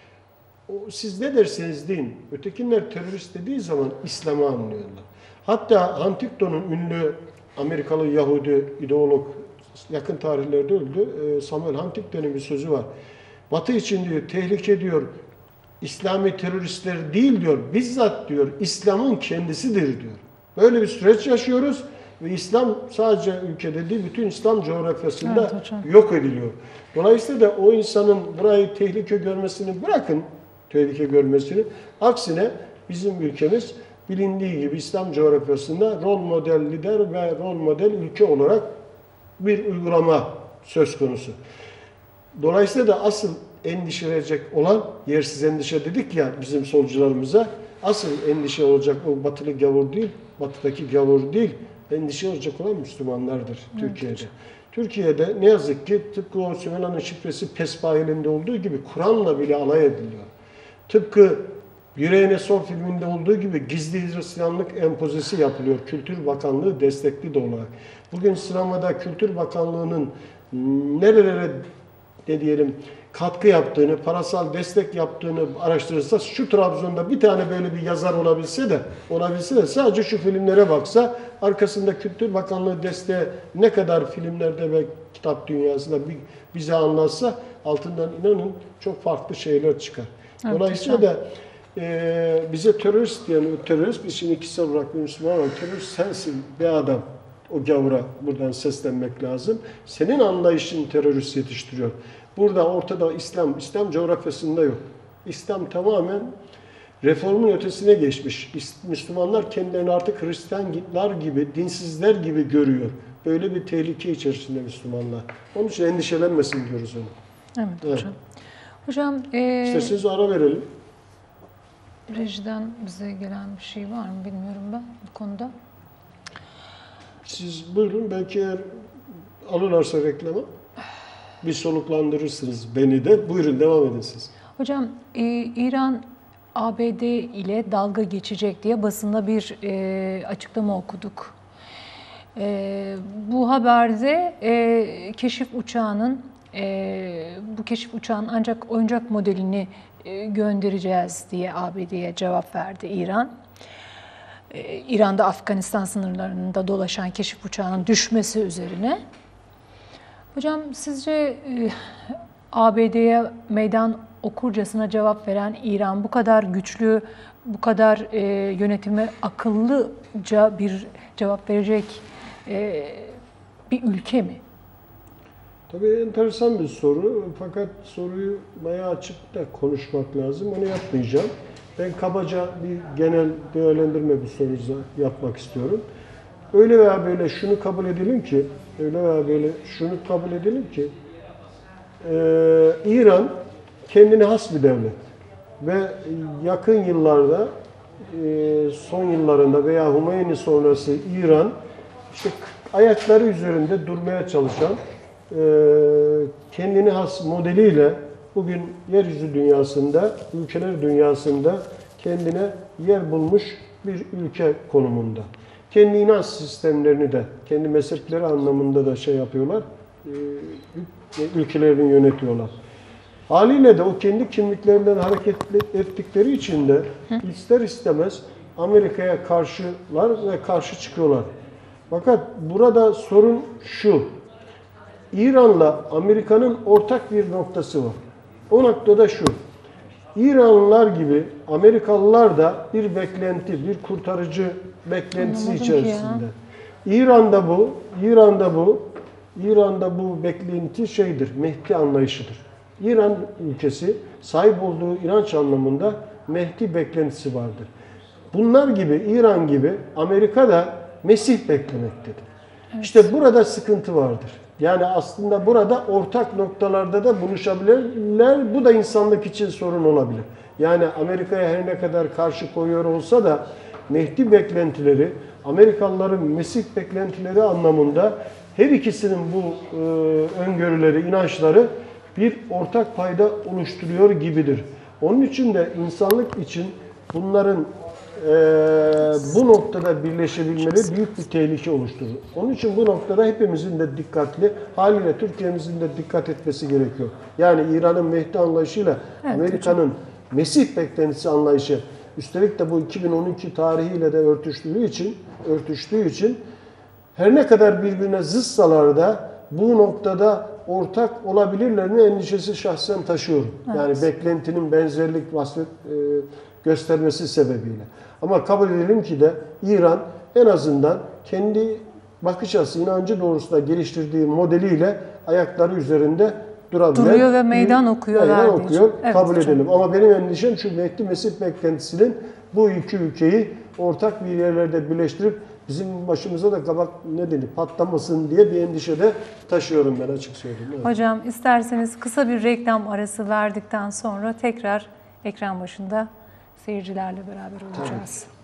[SPEAKER 2] siz ne derseniz deyin, ötekiler terörist dediği zaman İslam'ı anlıyorlar. Hatta Huntington'un ünlü Amerikalı Yahudi ideolog yakın tarihlerde öldü. Samuel Huntington'un bir sözü var. Batı için diyor tehlike diyor İslami teröristler değil diyor. Bizzat diyor İslam'ın kendisidir diyor. Böyle bir süreç yaşıyoruz ve İslam sadece ülkede değil bütün İslam coğrafyasında yok ediliyor. Dolayısıyla da o insanın burayı tehlike görmesini bırakın, tehlike görmesini. Aksine bizim ülkemiz bilindiği gibi İslam coğrafyasında rol model lider ve rol model ülke olarak bir uygulama söz konusu. Dolayısıyla da asıl endişelenecek olan, yersiz endişe dedik ya bizim solcularımıza, asıl endişe olacak o batılı gavur değil, batıdaki gavur değil, endişe olacak olan Müslümanlardır Türkiye'de. Evet. Türkiye'de ne yazık ki tıpkı o Sümela'nın şifresi Pespail'inde olduğu gibi Kur'an'la bile alay ediliyor. Tıpkı Yüreğine Sor filminde olduğu gibi gizli Hristiyanlık empozisi yapılıyor. Kültür Bakanlığı destekli de olarak. Bugün sinemada Kültür Bakanlığı'nın nerelere ne diyelim katkı yaptığını, parasal destek yaptığını araştırırsa şu Trabzon'da bir tane böyle bir yazar olabilse de sadece şu filmlere baksa arkasında Kültür Bakanlığı desteği ne kadar filmlerde ve kitap dünyasında bize anlatsa altından inanın çok farklı şeyler çıkar. Evet, dolayısıyla da bize terörist diyen terörist, biz şimdi kişisel olarak bir Müslüman olarak terörist sensin be adam. O gavura buradan seslenmek lazım. Senin anlayışın terörist yetiştiriyor. Burada ortada İslam coğrafyasında yok. İslam tamamen reformun ötesine geçmiş. Müslümanlar kendilerini artık Hristiyanlar gibi, dinsizler gibi görüyor. Böyle bir tehlike içerisinde Müslümanlar. Onun için endişelenmesin diyoruz onu.
[SPEAKER 1] Evet hocam. Hocam,
[SPEAKER 2] İsterseniz ara verelim.
[SPEAKER 1] Rejiden bize gelen bir şey var mı bilmiyorum ben bu konuda.
[SPEAKER 2] Siz buyurun, belki eğer alırlarsa reklama bir soluklandırırsınız beni de. Buyurun, devam edin siz.
[SPEAKER 1] Hocam, İran ABD ile dalga geçecek diye basında bir açıklama okuduk. Bu haberde bu keşif uçağının ancak oyuncak modelini göndereceğiz diye ABD'ye cevap verdi İran. İran'da Afganistan sınırlarında dolaşan keşif uçağının düşmesi üzerine. Hocam sizce ABD'ye meydan okurcasına cevap veren İran bu kadar güçlü, bu kadar yönetime akıllıca bir cevap verecek bir ülke mi?
[SPEAKER 2] Tabii enteresan bir soru. Fakat soruyu bayağı açıp da konuşmak lazım. Onu yapmayacağım. Ben kabaca bir genel değerlendirme bu sorunuza yapmak istiyorum. Öyle veya böyle şunu kabul edelim ki, İran kendine has bir devlet ve yakın yıllarda son yıllarında veya Hümeyni sonrası İran işte ayakları üzerinde durmaya çalışan kendine has modeliyle bugün yeryüzü dünyasında, ülkeler dünyasında kendine yer bulmuş bir ülke konumunda. Kendi inanç sistemlerini de, kendi mezhepleri anlamında da şey yapıyorlar, ülkelerini yönetiyorlar. Haliyle de o kendi kimliklerinden hareket ettikleri için de ister istemez Amerika'ya karşılar ve karşı çıkıyorlar. Fakat burada sorun şu, İran'la Amerika'nın ortak bir noktası var. O noktada şu, İranlılar gibi Amerikalılar da bir beklenti, bir kurtarıcı beklentisi içerisinde. İran'da bu beklenti şeydir, Mehdi anlayışıdır. İran ülkesi sahip olduğu inanç anlamında Mehdi beklentisi vardır. Bunlar gibi, İran gibi Amerika da Mesih beklemektedir. Evet. İşte burada sıkıntı vardır. Yani aslında burada ortak noktalarda da buluşabilirler. Bu da insanlık için sorun olabilir. Yani Amerika'ya her ne kadar karşı koyuyor olsa da Mehdi beklentileri, Amerikalıların Mesih beklentileri anlamında her ikisinin bu öngörüleri, inançları bir ortak payda oluşturuyor gibidir. Onun için de insanlık için bunların bu noktada birleşebilmeleri büyük bir tehlike oluşturur. Onun için bu noktada hepimizin de dikkatli, haliyle Türkiye'mizin de dikkat etmesi gerekiyor. Yani İran'ın Mehdi anlayışıyla Amerika'nın Mesih beklentisi anlayışı, üstelik de bu 2012 tarihiyle de örtüştüğü için her ne kadar birbirine zıtsalar da bu noktada ortak olabilirlerinin endişesi şahsen taşıyorum. Evet. Yani beklentinin benzerlik göstermesi sebebiyle. Ama kabul edelim ki de İran en azından kendi bakış açısı, inancı doğrusunda geliştirdiği modeliyle ayakları üzerinde durabilen.
[SPEAKER 1] Duruyor ve meydan okuyorlar.
[SPEAKER 2] Meydan okuyor, evet, kabul edelim. Ama benim endişem şu, Mehdi Mesih beklentisinin bu iki ülkeyi ortak bir yerlerde birleştirip bizim başımıza da kabak patlamasın diye bir endişe de taşıyorum ben, açık söyleyeyim. Evet.
[SPEAKER 1] Hocam isterseniz kısa bir reklam arası verdikten sonra tekrar ekran başında seyircilerle beraber olacağız. Tabii.